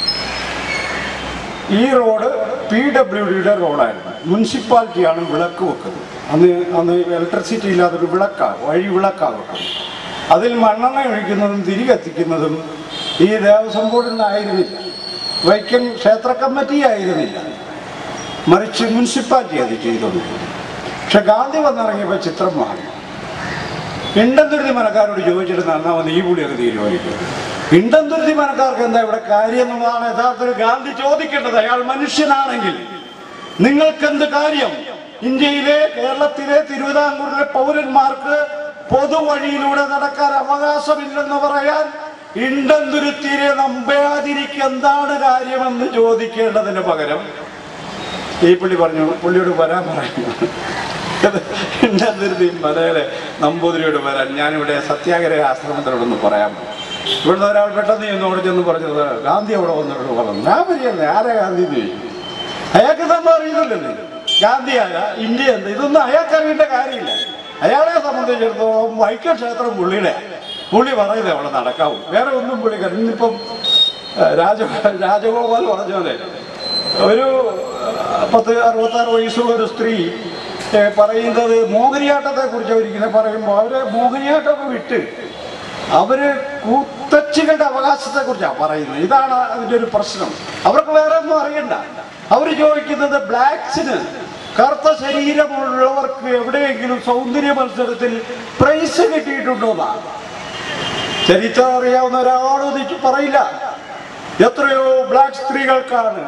ഈ റോഡ് PWDയുടെ റോഡായിരുന്നു. മുനിസിപ്പാലിറ്റിയാണ് വിളക്ക് വെക്കുന്നത്. അന്ന് ഇലക്ട്രിസിറ്റി ഇല്ലാത്തൊരു വിളക്കാണ്, വഴി വിളക്കാണ് വെക്കുന്നത്. അതിൽ മണ്ണെണ്ണ ഒഴിക്കുന്നതും തിരികെത്തിക്കുന്നതും ഈ ദേവസ്വം ബോർഡിൽ നിന്നായിരുന്നില്ല, വൈക്കം ക്ഷേത്ര കമ്മിറ്റി ആയിരുന്നില്ല, മറിച്ച് മുനിസിപ്പാലിറ്റി അത് ചെയ്തുകൊണ്ടിരുന്നു. പക്ഷെ ഗാന്ധി വന്നിറങ്ങിയപ്പോൾ ചിത്രം മാറി. ഇണ്ടന്തുരുത്തി മനക്കാരോട് ചോദിച്ചിട്ട് നന്നാമെന്ന് ഈ പുള്ളിയൊക്കെ തീരുമാനിക്കും. ഇണ്ടന്തുരുത്തി മനക്കാർക്ക് എന്താ ഇവിടെ കാര്യം എന്നുള്ളതാണ് യഥാർത്ഥത്തിൽ ഗാന്ധി ചോദിക്കേണ്ടത്. അയാൾ മനുഷ്യനാണെങ്കിൽ നിങ്ങൾക്കെന്ത് കാര്യം? ഇന്ത്യയിലെ, കേരളത്തിലെ, തിരുവിതാംകൂറിലെ പൗരന്മാർക്ക് പൊതുവഴിയിലൂടെ നടക്കാൻ അവകാശമില്ലെന്ന് പറയാൻ ഇണ്ടന്തുരുത്തിയിലെ നമ്പ്യാതിരിക്ക് എന്താണ് കാര്യമെന്ന് ചോദിക്കേണ്ടതിന് പകരം ഈ പുള്ളി പറഞ്ഞു, പുള്ളിയോട് വരാൻ പറയുന്നു. ഇണ്ടന്തുരുത്തി മലയിലെ നമ്പൂതിരിയോട് വരാൻ ഞാനിവിടെ സത്യാഗ്രഹ ആശ്രമത്തിലോടൊന്ന് പറയാൻ പോകും. ഇവിടുന്ന് ഒരാൾ പെട്ടെന്ന് എന്നോട് ചെന്ന് പറഞ്ഞത് ഗാന്ധി അവിടെ വന്നിട്ട് പറഞ്ഞു. ഞാൻ വരികയല്ലേ, ആരാ ഗാന്ധി എന്ന് ചോദിച്ചു. അയാൾക്ക് നമ്മൾ അറിയുന്നില്ലല്ലോ ഗാന്ധി ആരാ, ഇന്ത്യ എന്ത്, ഇതൊന്നും അയാൾക്ക് അറിയേണ്ട കാര്യമില്ല. അയാളെ സംബന്ധിച്ചിടത്തോളം വൈക്കം ക്ഷേത്രം പുള്ളി പറയുന്നത് അവിടെ നടക്കാവൂ, വേറെ ഒന്നും പുള്ളി. ഇന്നിപ്പം രാജഗോപാൽ പറഞ്ഞ പോലെ ഒരു 66 വയസ്സുള്ള ഒരു സ്ത്രീ പറയുന്നത് മോഹിനിയാട്ടത്തെ കുറിച്ച് അവരിങ്ങനെ പറയുമ്പോൾ അവര് മോഹിനിയാട്ടമൊക്കെ വിട്ട് അവര് കൂത്തച്ചികളുടെ അവകാശത്തെ കുറിച്ചാണ് പറയുന്നത്. ഇതാണ് അതിൻ്റെ ഒരു പ്രശ്നം. അവർക്ക് വേറെ ഒന്നും അറിയണ്ട. അവർ ചോദിക്കുന്നത് ബ്ലാക്സിന്, കറുത്ത ശരീരമുള്ളവർക്ക് എവിടെയെങ്കിലും സൗന്ദര്യ മത്സരത്തിൽ പ്രൈസ് കിട്ടിയിട്ടുണ്ടോന്നാണ്. ചരിത്രം അറിയാവുന്ന ഒരാളും ഇത് പറയില്ല. എത്രയോ ബ്ലാക്ക് സ്ത്രീകൾക്കാണ്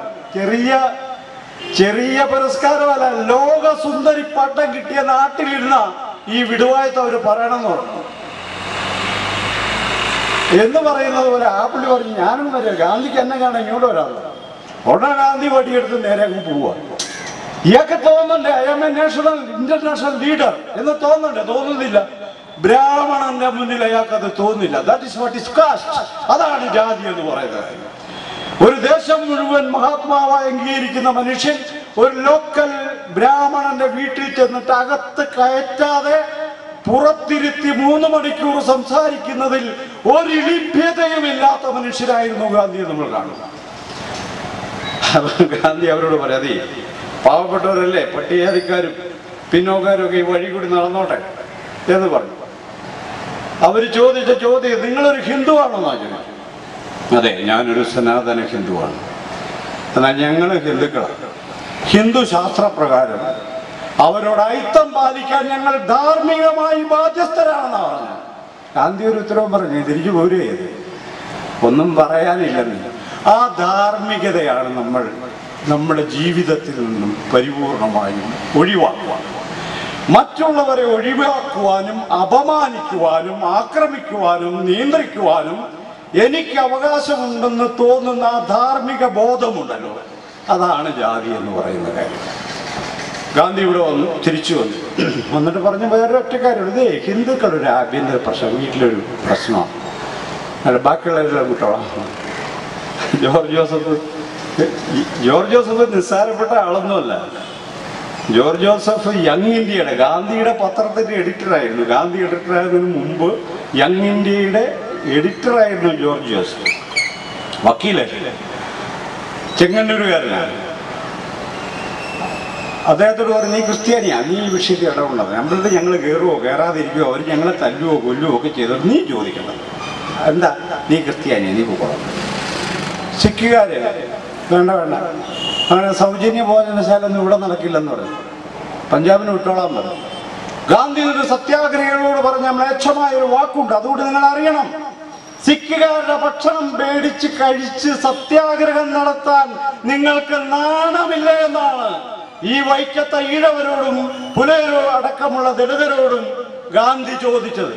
ചെറിയ പുരസ്കാരമല്ല, ലോക സുന്ദരി പട്ടം കിട്ടിയ നാട്ടിലിരുന്ന ഈ വിടുവായത്ത് അവർ പറയണമെന്ന് പറഞ്ഞു. എന്ന് പറയുന്നത് പോലെ ആ പുള്ളി പറഞ്ഞു ഞാനും വരിക, ഗാന്ധിക്ക് എന്നെ കാണാൻ ഇങ്ങോട്ട് വരാമല്ലോ. ഉടനെ ഗാന്ധി വടിയെടുത്ത് നേരെ അങ്ങ് പോവുക. ഇയാൾക്ക് തോന്നുന്നുണ്ട് I am a international leader എന്ന് തോന്നുന്നില്ല. ബ്രാഹ്മണന്റെ മുന്നിൽ അയാൾക്ക് അത് തോന്നുന്നില്ല. That is what is caste. അതാണ് ജാതി എന്ന് പറയുന്നത്. ഒരു ദേശം മുഴുവൻ മഹാത്മാവായി അംഗീകരിക്കുന്ന മനുഷ്യൻ ഒരു ലോക്കൽ ബ്രാഹ്മണന്റെ വീട്ടിൽ ചെന്നിട്ട് അകത്ത് കയറ്റാതെ പുറത്തിരുത്തി 3 മണിക്കൂർ സംസാരിക്കുന്നതിൽ ഒരു ലഭ്യതയുമില്ലാത്ത മനുഷ്യരായിരുന്നു ഗാന്ധി നമ്മൾ കാണുക. ഗാന്ധി അവരോട് പറയാതെ പാവപ്പെട്ടവരല്ലേ, പട്ടികജാതിക്കാരും പിന്നോക്കാരും ഒക്കെ ഈ വഴി കൂടി നടന്നോട്ടെ എന്ന് പറഞ്ഞു. അവർ ചോദിച്ച ചോദ്യം നിങ്ങളൊരു ഹിന്ദുവാണെന്നാ ചോദിച്ചു. അതെ, ഞാനൊരു സനാതന ഹിന്ദുവാണ്. എന്നാൽ ഞങ്ങൾ ഹിന്ദുക്കളാണ്. ഹിന്ദു ശാസ്ത്രപ്രകാരം അവരോട് ഐത്തം പാലിക്കാൻ ഞങ്ങൾ ധാർമ്മികമായി ബാധ്യസ്ഥരാണെന്നാ പറഞ്ഞത്. ഗാന്ധി ഒരു ഉത്തരവും പറഞ്ഞു, തിരിച്ചു പോരുക ചെയ്ത് ഒന്നും പറയാനില്ലെന്ന്. ആ ധാർമ്മികതയാണ് നമ്മുടെ ജീവിതത്തിൽ നിന്നും പരിപൂർണമായും ഒഴിവാക്കുക. മറ്റുള്ളവരെ ഒഴിവാക്കുവാനും അപമാനിക്കുവാനും ആക്രമിക്കുവാനും നിയന്ത്രിക്കുവാനും എനിക്ക് അവകാശമുണ്ടെന്ന് തോന്നുന്ന ആ ധാർമ്മിക ബോധമുണ്ടല്ലോ, അതാണ് ജാതി എന്ന് പറയുന്ന കാര്യം. ഗാന്ധി ഇവിടെ തിരിച്ചു വന്നിട്ട് പറഞ്ഞ വേറൊറ്റ കാര്യം, ഇതേ ഹിന്ദുക്കളൊരു ആഭ്യന്തര പ്രശ്നം, വീട്ടിലൊരു പ്രശ്നമാണ്, അല്ല ബാക്കിയുള്ളവരെല്ലാം കുട്ടോളാം. ജോർജ് ജോസഫ് നിസ്സാരപ്പെട്ട ആളൊന്നുമല്ല. ജോർജ് ജോസഫ് യങ് ഇന്ത്യയുടെ, ഗാന്ധിയുടെ പത്രത്തിൻ്റെ എഡിറ്ററായിരുന്നു. ഗാന്ധി എഡിറ്ററായതിനു മുമ്പ് യങ് ഇന്ത്യയുടെ എഡിറ്ററായിരുന്നു ജോർജ് ജോസഫ്. വക്കീലല്ലേ, ചെങ്ങന്നൂരുകാരനാണ്. അദ്ദേഹത്തോട് പറഞ്ഞു നീ ക്രിസ്ത്യാനിയാ, നീ ഈ വിഷയത്തിൽ ഇടപെടണം. നമ്മളുടെ ഞങ്ങൾ കയറുമോ കയറാതിരിക്കുമോ, അവർ ഞങ്ങളെ തല്ലുവോ കൊല്ലുവോ ഒക്കെ ചെയ്തത് നീ ചോദിക്കണം. എന്താ നീ ക്രിസ്ത്യാനിയാ, നീ പോകണം. സിഖുകാർ വേണ്ട അങ്ങനെ സൗജന്യ ഭോജനശാല ഒന്നും ഇവിടെ നടക്കില്ലെന്ന് പറഞ്ഞു. പഞ്ചാബിന് വിട്ടോളാൻ പറഞ്ഞു. ഗാന്ധി ഒരു സത്യാഗ്രഹികളോട് പറഞ്ഞ മ്ലേച്ഛമായ ഒരു വാക്കുണ്ട്, അതുകൊണ്ട് നിങ്ങൾ അറിയണം. സിഖുകാരുടെ ഭക്ഷണം പേടിച്ച് കഴിച്ച് സത്യാഗ്രഹം നടത്താൻ നിങ്ങൾക്ക് നാണമില്ല എന്നാണ് ഈ വൈക്കത്തെ ഈഴവരോടും പുലയരോടും അടക്കമുള്ള ദളിതരോടും ഗാന്ധി ചോദിച്ചത്.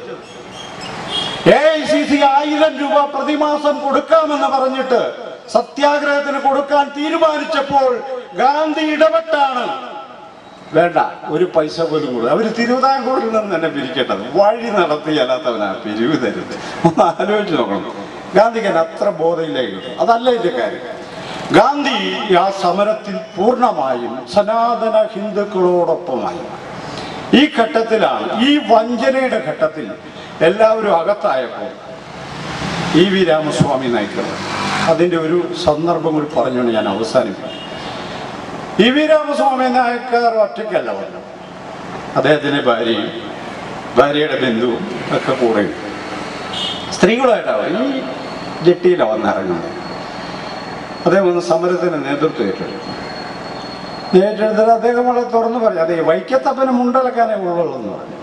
AICC 1000 രൂപ പ്രതിമാസം കൊടുക്കാമെന്ന് പറഞ്ഞിട്ട് സത്യാഗ്രഹത്തിന് കൊടുക്കാൻ തീരുമാനിച്ചപ്പോൾ ഗാന്ധി ഇടപെട്ടാണ് വേണ്ട ഒരു പൈസ പോലും കൂടെ. അവർ തിരുവിതാംകൂറിൽ നിന്ന് തന്നെ പിരിക്കേണ്ടത്, വഴി നടത്തിയല്ലാത്തവനാ പിരിവ് തരുന്നത്. ഒന്ന് ആലോചിച്ച് നോക്കണം. ഗാന്ധിക്ക് എന്നെ അത്ര ബോധയിലേക്ക് കിട്ടും. അതല്ല ഇതിന്റെ കാര്യം. ഗാന്ധി ആ സമരത്തിൽ പൂർണ്ണമായും സനാതന ഹിന്ദുക്കളോടൊപ്പമായി. ഈ ഘട്ടത്തിലാണ്, ഈ വഞ്ചനയുടെ ഘട്ടത്തിൽ എല്ലാവരും അകത്തായപ്പോൾ EV രാമസ്വാമി നായ്ക്കർ അതിൻ്റെ ഒരു സന്ദർഭം കൂടി പറഞ്ഞുകൊണ്ട് ഞാൻ അവസാനിപ്പിക്കും. EV രാമസ്വാമി നായ്ക്കർ ഒറ്റയ്ക്കല്ല പറഞ്ഞു, അദ്ദേഹത്തിൻ്റെ ഭാര്യയുടെ ബന്ധുവും ഒക്കെ കൂടെ സ്ത്രീകളായിട്ടാണ് ഈ ജെട്ടിയിലാണ് വന്നിറങ്ങുന്നത്. അദ്ദേഹം ഒന്ന് സമരത്തിന് നേതൃത്വം ഏറ്റെടുത്തിട്ട് അദ്ദേഹം വളരെ തുറന്നു പറഞ്ഞു, അതെ വൈക്കത്തപ്പന് മുണ്ടലക്കാനേ ഉള്ളൂ എന്ന് പറഞ്ഞു.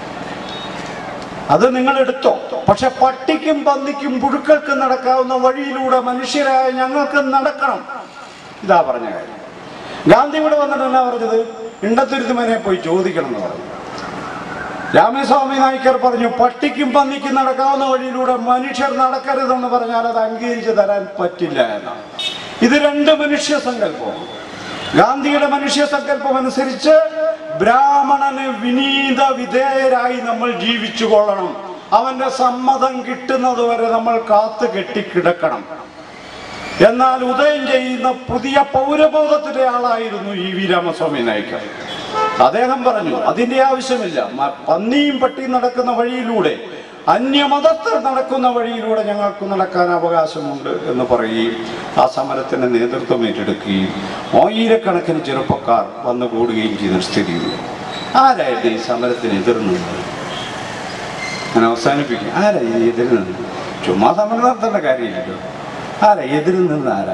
അത് നിങ്ങൾ എടുത്തോ, പക്ഷെ പട്ടിക്കും പന്നിക്കും പുഴുക്കൾക്കും നടക്കാവുന്ന വഴിയിലൂടെ മനുഷ്യരായ ഞങ്ങൾക്ക് നടക്കണം. ഇതാ പറഞ്ഞ കാര്യം. ഗാന്ധി ഇവിടെ വന്നിട്ട് എന്നാ പറഞ്ഞത്? ഇണ്ടത്തുരുത്തുമനെ പോയി ചോദിക്കണം എന്ന് പറഞ്ഞു. രാമസ്വാമി നായ്ക്കർ പറഞ്ഞു പട്ടിക്കും പന്നിക്കും നടക്കാവുന്ന വഴിയിലൂടെ മനുഷ്യർ നടക്കരുതെന്ന് പറഞ്ഞാൽ അത് അംഗീകരിച്ച് തരാൻ പറ്റില്ല എന്നാണ്. ഇത് രണ്ട് മനുഷ്യ സങ്കല്പമാണ്. ഗാന്ധിയുടെ മനുഷ്യ സങ്കല്പം അനുസരിച്ച് ബ്രാഹ്മണന് വിനീത വിധേയരായി നമ്മൾ ജീവിച്ചു കൊള്ളണം, അവന്റെ സമ്മതം കിട്ടുന്നത് വരെ നമ്മൾ കാത്തു കെട്ടിക്കിടക്കണം. എന്നാൽ ഉദയം ചെയ്യുന്ന പുതിയ പൗരബോധത്തിന്റെ ആളായിരുന്നു EV രാമസ്വാമി നായ്ക്കർ. അദ്ദേഹം പറഞ്ഞു അതിന്റെ ആവശ്യമില്ല, പന്നിയും പട്ടിയും നടക്കുന്ന വഴിയിലൂടെ, അന്യമതസ്ഥർ നടക്കുന്ന വഴിയിലൂടെ ഞങ്ങൾക്ക് നടക്കാൻ അവകാശമുണ്ട് എന്ന് പറയുകയും ആ സമരത്തിന് നേതൃത്വം ഏറ്റെടുക്കുകയും ആയിരക്കണക്കിന് ചെറുപ്പക്കാർ വന്നു കൂടുകയും ചെയ്യുന്ന സ്ഥിതിയുണ്ട്. ആരായിട്ട് ഈ സമരത്തിന് എതിർന്നത്? ഞാൻ അവസാനിപ്പിക്കും. ആരാ ഈ എതിര് നിന്ന്? ചുമ്മാ സമരം നടത്തേണ്ട കാര്യമില്ലല്ലോ. ആരാ എതിരിൽ നിന്ന്? ആരാ?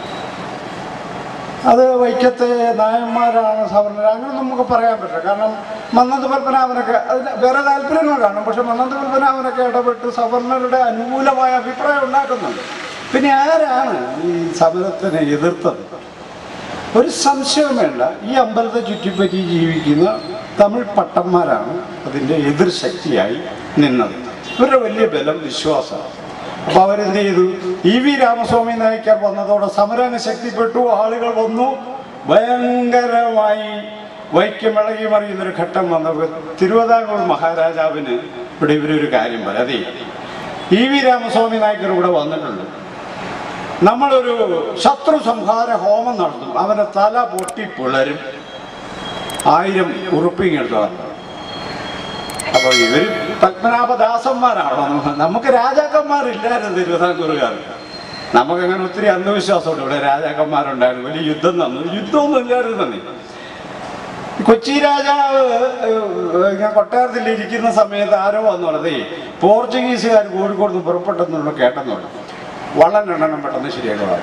അത് വൈക്കത്തെ നായന്മാരാണ്, സവർണർ, അങ്ങനെ നമുക്ക് പറയാൻ പറ്റില്ല. കാരണം മന്നത്ത് പത്മനാഭനൊക്കെ അതിന് വേറെ താല്പര്യങ്ങൾ കാണും, പക്ഷെ മന്നത്ത് പത്മനാഭനൊക്കെ ഇടപെട്ട് സവർണരുടെ അനുകൂലമായ അഭിപ്രായം ഉണ്ടാക്കുന്നുണ്ട്. പിന്നെ ആരാണ് ഈ സമരത്തിനെ എതിർത്തത്? ഒരു സംശയം വേണ്ട, ഈ അമ്പലത്തെ ചുറ്റിപ്പറ്റി ജീവിക്കുന്ന തമിഴ് പട്ടന്മാരാണ് അതിൻ്റെ എതിർ ശക്തിയായി നിന്നത്. ഇവരുടെ വലിയ ബലം വിശ്വാസമാണ്. അപ്പൊ അവരെന്ത് ചെയ്തു? EV രാമസ്വാമി നായ്ക്കർ വന്നതോടെ സമരം ശക്തിപ്പെട്ടു, ആളുകൾ വന്നു, ഭയങ്കരമായി വൈക്കം ഇളകി മറിയുന്നൊരു ഘട്ടം വന്നപ്പോൾ തിരുവിതാംകൂർ മഹാരാജാവിന് ഇവിടെ ഇവരൊരു കാര്യം പറയാം. അതെ, EV രാമസ്വാമി നായ്ക്കർ ഇവിടെ വന്നിട്ടുണ്ട്, നമ്മളൊരു ശത്രു സംഹാര ഹോമം നടത്തും, അവന്റെ തല പൊട്ടി പിളരും, 1000 ഉറുപ്പിങ്ങെടുത്ത് വന്നു. അപ്പൊ ഇവര് പത്മനാഭദാസന്മാരാണോ? നമുക്ക് രാജാക്കന്മാരില്ലായിരുന്നു തിരുവിതാംകൂറുകാർ. നമുക്കങ്ങനെ ഒത്തിരി അന്ധവിശ്വാസമുണ്ട്. ഇവിടെ രാജാക്കന്മാരുണ്ടായിരുന്നു, വലിയ യുദ്ധം തന്നു, യുദ്ധമൊന്നും ഇല്ലായിരുന്നു തന്നെ. കൊച്ചി രാജാവ് കൊട്ടാരത്തിൽ ഇരിക്കുന്ന സമയത്ത് ആരോ വന്നു പറഞ്ഞേ പോർച്ചുഗീസുകാർ കോഴിക്കോട് നിന്ന് പുറപ്പെട്ടെന്നുള്ള കേട്ടെന്നുള്ളു. വള്ളം രണ്ടെണ്ണം പെട്ടെന്ന് ശരിയാക്കുക,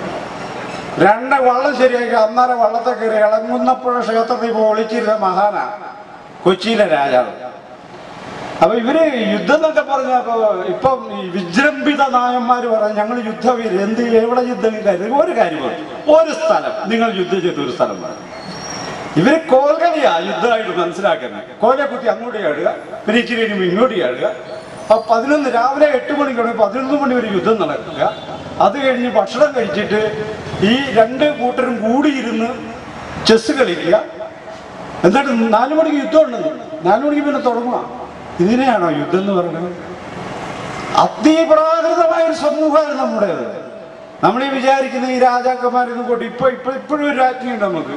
2 വള്ളം ശരിയാക്കി അന്നേരം വള്ളത്തെ കയറി ഇളങ്ങുന്നപ്പുഴ ക്ഷേത്രത്തിൽ ഇപ്പോൾ ഒളിച്ചിരുന്ന മഹാനാ കൊച്ചിയിലെ രാജാവ്. അപ്പൊ ഇവര് യുദ്ധം എന്നൊക്കെ പറഞ്ഞപ്പോ ഇപ്പം ഈ വിജൃംഭിത നായന്മാര് പറഞ്ഞു ഞങ്ങൾ യുദ്ധവീര്, എന്ത് എവിടെ യുദ്ധം? ഒരു കാര്യം, ഒരു സ്ഥലം നിങ്ങൾ യുദ്ധം ചെയ്ത ഒരു സ്ഥലം പറഞ്ഞു. ഇവര് കോൽകളിയാ യുദ്ധമായിട്ട് മനസ്സിലാക്കുന്നത്. കോലെ കുത്തി അങ്ങോട്ട് ചാടുക, പിന്നെ ഇച്ചിരി കഴിയുമ്പോൾ ഇങ്ങോട്ട് ചാടുക. അപ്പൊ 11 രാവിലെ 8 മണിക്കാണ് 11 മണി വരെ യുദ്ധം നടക്കുക. അത് കഴിഞ്ഞ് ഭക്ഷണം കഴിച്ചിട്ട് ഈ 2 കൂട്ടരും കൂടിയിരുന്ന് ചെസ് കളിക്കുക. എന്നിട്ട് 4 മണിക്ക് യുദ്ധം ഉണ്ടെന്ന്, 4 മണിക്ക് പിന്നെ തുടങ്ങുക. ഇതിനെയാണോ യുദ്ധം എന്ന് പറയുന്നത്? അതിപ്രാകൃതമായ ഒരു സമൂഹമായിരുന്നു നമ്മുടേത്. നമ്മളീ വിചാരിക്കുന്ന ഈ രാജാക്കന്മാരൊന്നും കൊണ്ട് ഇപ്പോഴും ഒരു രാജ്ഞിയുണ്ട് നമുക്ക്.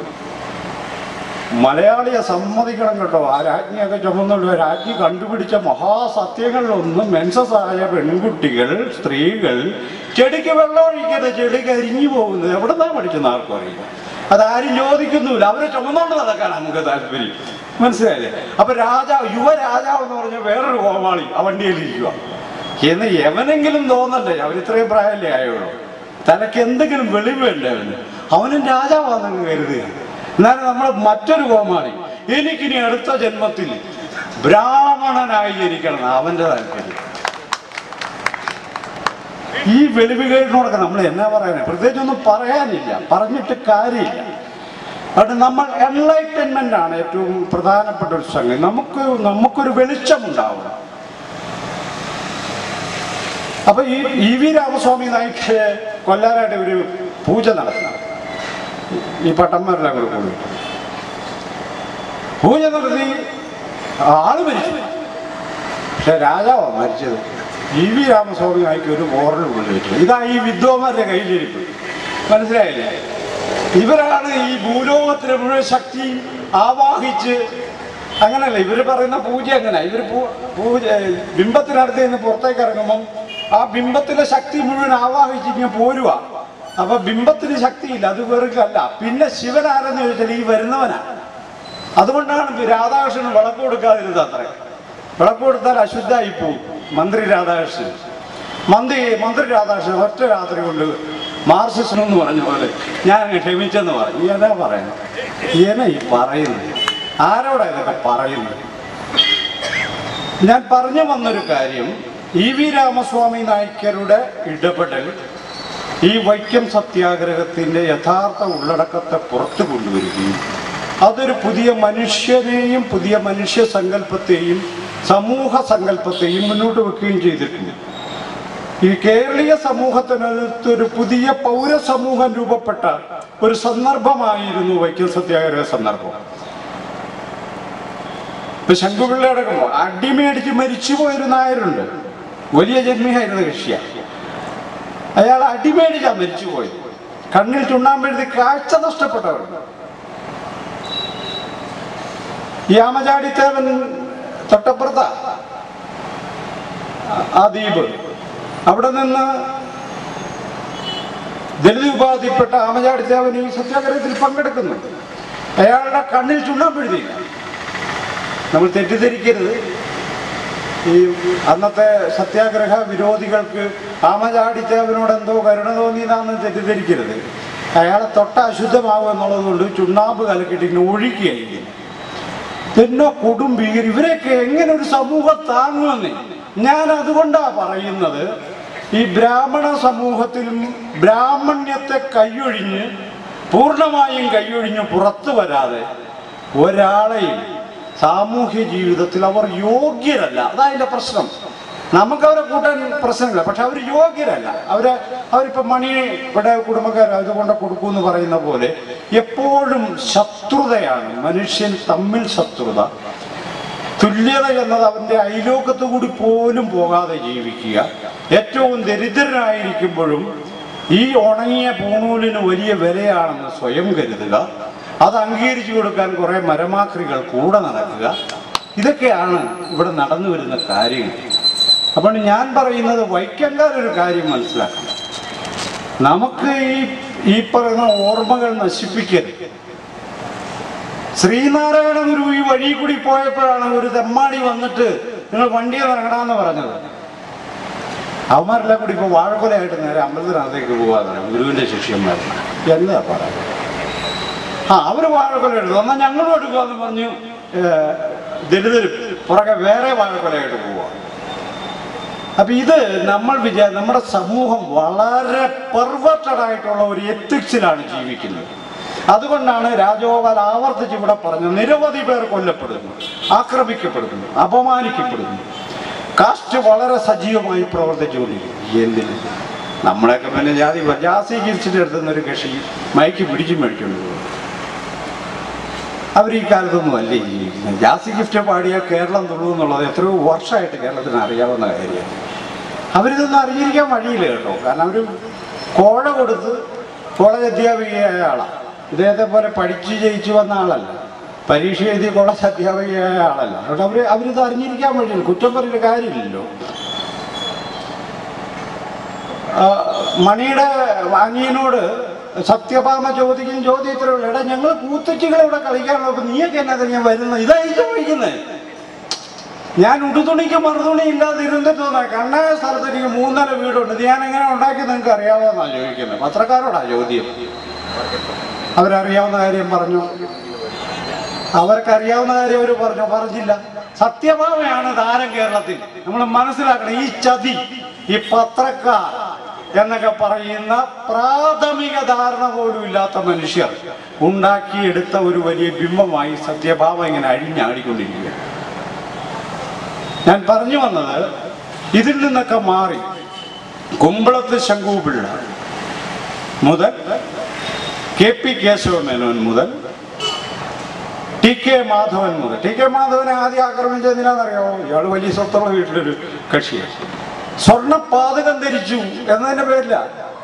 മലയാളിയെ സമ്മതിക്കണം കേട്ടോ, ആ രാജ്ഞിയൊക്കെ ചുമന്നുള്ള രാജ്ഞി കണ്ടുപിടിച്ച മഹാസത്യങ്ങളിലൊന്നും മെൻസസ് ആയ പെൺകുട്ടികൾ, സ്ത്രീകൾ ചെടിക്ക് വെള്ളം ഒഴിക്കുന്നത്, ചെടിക്ക് അരിഞ്ഞു പോകുന്നത് എവിടെന്നാ പഠിച്ചെന്ന് ആർക്കും അറിയില്ല. അതാരും ചോദിക്കുന്നുമില്ല, അവരെ ചുമന്നുകൊണ്ട് നടക്കാൻ നമുക്ക് താല്പര്യം. മനസ്സിലായില്ലേ? അപ്പൊ യുവരാജാവ് എന്ന് പറഞ്ഞ വേറൊരു കോമാളി ആ വണ്ടിയിലിരിക്കുക എന്ന് എവനെങ്കിലും തോന്നണ്ടേ? അവരിത്രയും പ്രായമല്ലേ ആയുള്ളൂ, തനക്ക് എന്തെങ്കിലും വെളിവ് വേണ്ടേ അവനും രാജാവാണെന്ന് കരുതുക. എന്നാലും നമ്മൾ മറ്റൊരു കോമാളി, എനിക്കിനി അടുത്ത ജന്മത്തിൽ ബ്രാഹ്മണനായി ജനിക്കണം അവൻ്റെ താല്പര്യം. ഈ വെളിവുകേടിനോടൊക്കെ നമ്മൾ എന്നാ പറയാനാണ്? പ്രത്യേകിച്ചൊന്നും പറയാനില്ല, പറഞ്ഞിട്ട് കാര്യമില്ല. അതുകൊണ്ട് നമ്മൾ എൻലൈറ്റൻമെന്റ് ആണ് ഏറ്റവും പ്രധാനപ്പെട്ട ഒരു സംഗതി. നമുക്കൊരു വെളിച്ചമുണ്ടാവണം. അപ്പൊ ഈ വി രാമസ്വാമി നായിക്ക് കൊല്ലാനായിട്ട് ഒരു പൂജ നടത്തണം. ഈ പട്ടന്മാരെല്ലാം കൂടെ കൂടി പൂജ നടത്തി ആള് മരിച്ചു. പക്ഷെ രാജാവാണ് മരിച്ചത്. ഈ വി രാമസ്വാമി നായിക്ക് ഒരു മോറൽ കൊണ്ടുവച്ചു. ഇതാ ഈ വിദ്വാന്മാരുടെ കയ്യിലിരിപ്പ്. മനസ്സിലായില്ലേ? ഇവരാണ് ഈ ഭൂലോകത്തിലെ മുഴുവൻ ശക്തി ആവാഹിച്ച്. അങ്ങനെയല്ല ഇവർ പറയുന്ന പൂജ. അങ്ങനെ ഇവർ പൂജ ബിംബത്തിനടുത്ത് നിന്ന് പുറത്തേക്ക് ഇറങ്ങുമ്പം ആ ബിംബത്തിലെ ശക്തി മുഴുവൻ ആവാഹിച്ച് ഇങ്ങനെ പോരുക. അപ്പൊ ബിംബത്തിന് ശക്തിയില്ല, അത് വെറുക്കല്ല. പിന്നെ ശിവൻ ആരെന്ന് ചോദിച്ചാൽ ഈ വരുന്നവനാണ്. അതുകൊണ്ടാണ് രാധാകൃഷ്ണന് വിളക്ക് കൊടുക്കാതിരുന്നത്. അത്ര വിളക്ക് കൊടുത്താൽ അശുദ്ധായി പോവും. മന്ത്രി രാധാകൃഷ്ണൻ ഒറ്റ രാത്രി കൊണ്ട് മാർസിസം എന്ന് പറഞ്ഞ പോലെ ഞാൻ ക്ഷമിച്ചെന്ന് പറഞ്ഞു. എന്നാ പറയുന്നത്? എന്നാ ഈ പറയുന്നത്? ആരോടാ ഇതൊക്കെ പറയുന്നത്? ഞാൻ പറഞ്ഞു വന്നൊരു കാര്യം, ഇ വി രാമസ്വാമി നായ്ക്കരുടെ ഇടപെടൽ ഈ വൈക്കം സത്യാഗ്രഹത്തിൻ്റെ യഥാർത്ഥ ഉള്ളടക്കത്തെ പുറത്തു കൊണ്ടുവരികയും അതൊരു പുതിയ മനുഷ്യനെയും പുതിയ മനുഷ്യ സങ്കല്പത്തെയും സമൂഹ സങ്കല്പത്തെയും മുന്നോട്ട് വെക്കുകയും ചെയ്തിട്ടുണ്ട്. ഈ കേരളീയ സമൂഹത്തിനകത്ത് ഒരു പുതിയ പൗരസമൂഹം രൂപപ്പെട്ട ഒരു സന്ദർഭമായിരുന്നു വൈക്കം സത്യാഗ്രഹ സന്ദർഭം. ഇപ്പൊ ശങ്കുപിള്ള അടക്കുമ്പോൾ അടിമേടിച്ച് മരിച്ചുപോയൊരു നായരുണ്ട്. വലിയ ജന്മിയായിരുന്ന കൃഷിയാണ്. അയാൾ അടിമേടിച്ചാണ് മരിച്ചുപോയത്. കണ്ണിൽ ചുണ്ണാമ്പെഴുതി കാഴ്ച നഷ്ടപ്പെട്ടവർ. ഈ ആമചാടിത്തേവൻ തൊട്ടപ്പുറത്ത ആ ദ്വീപ്, അവിടെ നിന്ന് ദളിത് വിഭാഗത്തിൽപ്പെട്ട ആമചാടിത്തേവൻ ഈ സത്യാഗ്രഹത്തിൽ പങ്കെടുക്കുന്നു. അയാളുടെ കണ്ണിൽ ചുണ്ണാമ്പെഴുതിയില്ല. നമ്മൾ തെറ്റിദ്ധരിക്കരുത്. ഈ അന്നത്തെ സത്യാഗ്രഹ വിരോധികൾക്ക് ആമചാടിത്തേവനോട് എന്തോ കരുണ തോന്നിയതാണെന്ന് തെറ്റിദ്ധരിക്കരുത്. അയാളെ തൊട്ട അശുദ്ധമാകും എന്നുള്ളത് കൊണ്ട് ചുണ്ണാമ്പ് കലക്കിയിട്ട് ഇങ്ങനെ ഒഴുകിയായിരിക്കും. പിന്നെ കൊടുംഭീകർ ഇവരെയൊക്കെ എങ്ങനെ ഒരു സമൂഹം താങ്ങുമെന്ന് ഞാൻ അതുകൊണ്ടാണ് പറയുന്നത്. ഈ ബ്രാഹ്മണ സമൂഹത്തിലും ബ്രാഹ്മണ്യത്തെ പൂർണ്ണമായും കൈയൊഴിഞ്ഞ് പുറത്തു വരാതെ ഒരാളെയും സാമൂഹ്യ ജീവിതത്തിൽ അവർ യോഗ്യരല്ല. അതതിൻ്റെ പ്രശ്നം. നമുക്കവരെ കൂട്ടാൻ പ്രശ്നമില്ല, പക്ഷെ അവർ യോഗ്യരല്ല. അവരിപ്പോൾ മണി ഇവിടെ കുടുംബക്കാർ അതുകൊണ്ട് കൊടുക്കുമെന്ന് പറയുന്ന പോലെ എപ്പോഴും ശത്രുതയാണ്. മനുഷ്യൻ തമ്മിൽ ശത്രുത. തുല്യത എന്നത് അവൻ്റെ അയലോക്കത്ത് കൂടി പോലും പോകാതെ ജീവിക്കുക. ഏറ്റവും ദരിദ്രനായിരിക്കുമ്പോഴും ഈ ഉണങ്ങിയ പൂണൂലിന് വലിയ വിലയാണെന്ന് സ്വയം കരുതുക. അത് അംഗീകരിച്ചു കൊടുക്കാൻ കുറേ മരമാക്രികൾ കൂടെ നടക്കുക. ഇതൊക്കെയാണ് ഇവിടെ നടന്നു വരുന്ന കാര്യങ്ങൾ. അപ്പോൾ ഞാൻ പറയുന്നത് വൈക്കംകാരൊരു കാര്യം മനസ്സിലാക്കണം. നമുക്ക് ഈ പറയുന്ന ഓർമ്മകൾ നശിപ്പിക്കരുത്. ശ്രീനാരായണ ഗുരു ഈ വഴി കൂടി പോയപ്പോഴാണ് ഒരു തെമ്മാടി വന്നിട്ട് നിങ്ങൾ വണ്ടിയെ ഇറങ്ങണമെന്ന് പറഞ്ഞത്. അവന്മാരെല്ലാം കൂടി ഇപ്പോൾ വാഴക്കൊലയായിട്ട് നേരെ അമ്പലത്തിനകത്തേക്ക് പോകാതെ ഗുരുവിൻ്റെ ശിഷ്യന്മാർ എന്താ പറയുക? അവർ വാഴക്കൊല എടുത്തു, എന്നാൽ ഞങ്ങളും എടുക്കുമെന്ന് പറഞ്ഞു ദലിതർ പുറകെ വേറെ വാഴക്കൊലയായിട്ട് പോവുക. അപ്പൊ ഇത് നമ്മുടെ സമൂഹം വളരെ പെർവേർട്ടഡ് ആയിട്ടുള്ള ഒരു എത്തിക്സിലാണ് ജീവിക്കുന്നത്. അതുകൊണ്ടാണ് രാജഗോപാൽ ആവർത്തിച്ച് ഇവിടെ പറഞ്ഞത് നിരവധി പേർ കൊല്ലപ്പെടുന്നു, ആക്രമിക്കപ്പെടുന്നു, അപമാനിക്കപ്പെടുന്നു. കാസ്റ്റ് വളരെ സജീവമായി പ്രവർത്തിച്ചുകൊണ്ടിരിക്കും. എന്തിന്? നമ്മളെയൊക്കെ പിന്നെ ജാസി ഗിഫ്റ്റിൻ്റെ അടുത്തുനിന്നൊരു കക്ഷി മയക്ക് പിടിച്ചു മേടിച്ചുകൊണ്ട് പോകും. അവർ ഈ കാലത്തൊന്നും അല്ലേ ജീവിക്കുന്നത്. ജാസി ഗിഫ്റ്റ് പാടിയ കേരളം തുള്ളൂ എന്നുള്ളത് എത്രയോ വർഷമായിട്ട് കേരളത്തിന് അറിയാവുന്ന കാര്യമാണ്. അവരിതൊന്നും അറിഞ്ഞിരിക്കാൻ വഴിയില്ല കേട്ടോ. കാരണം അവർ കോഴ കൊടുത്ത് കോളേജ് അധ്യാപികയായ ആളാണ്. ഇദ്ദേഹത്തെ പോലെ പഠിച്ച് ജയിച്ചു വന്ന ആളല്ല, പരീക്ഷ എഴുതി കോളേജ് അധ്യാപികയായ ആളല്ല. അതുകൊണ്ട് അവരിത് അറിഞ്ഞിരിക്കാൻ വഴിയില്ല. കുറ്റം പറഞ്ഞൊരു കാര്യമില്ലല്ലോ. മണിയുടെ അനിയനോട് സത്യഭാമ ചോദിക്കും ചോദ്യം ഇത്രേ ഉള്ളൂ, എടാ ഞങ്ങൾ കൂത്തച്ചികളെ ഇവിടെ കളിക്കാനുള്ള, അപ്പൊ നീയൊക്കെ എന്നാ ഞാൻ വരുന്നത്? ഇതായി ചോദിക്കുന്നത്. ഞാൻ ഉടുതുണിക്ക് മറുതുണി ഇല്ലാതെ ഇരുന്നിട്ട് കണ്ണായ സ്ഥലത്ത് എനിക്ക് 3 നില വീടുണ്ട്, ഞാൻ എങ്ങനെ ഉണ്ടാക്കി നിങ്ങൾക്ക് അറിയാവുന്നതാണ് ചോദിക്കുന്നത്. പത്രക്കാരോടാ ചോദ്യം. അവരറിയാവുന്ന കാര്യം പറഞ്ഞു. അവർക്കറിയാവുന്ന കാര്യം അവർ പറഞ്ഞില്ല. സത്യഭാമയാണ് താരം കേരളത്തിൽ. നമ്മൾ മനസ്സിലാക്കണം, ഈ ചതി, ഈ പത്രക്കാർ എന്നൊക്കെ പറയുന്ന പ്രാഥമിക ധാരണ പോലും ഇല്ലാത്ത മനുഷ്യർ ഉണ്ടാക്കിയെടുത്ത ഒരു വലിയ ബിംബമായി സത്യഭാമ ഇങ്ങനെ അഴിഞ്ഞാടിക്കൊണ്ടിരിക്കുക. ഞാൻ പറഞ്ഞു വന്നത്, ഇതിൽ നിന്നൊക്കെ മാറി കുമ്പളത്ത് ശങ്കുപിള്ള മുതൽ KP കേശവമേനോൻ മുതൽ TK മാധവൻ മുതൽ, TK മാധവനെ ആദ്യം ആക്രമിച്ചത് എന്തിനാണെന്നറിയാമോ? ഇയാൾ വലിയ സ്വത്തുള്ള വീട്ടിലൊരു കക്ഷിയാണ്. സ്വർണ്ണ പാതകം ധരിച്ചു എന്നതിന്റെ പേരില്ല.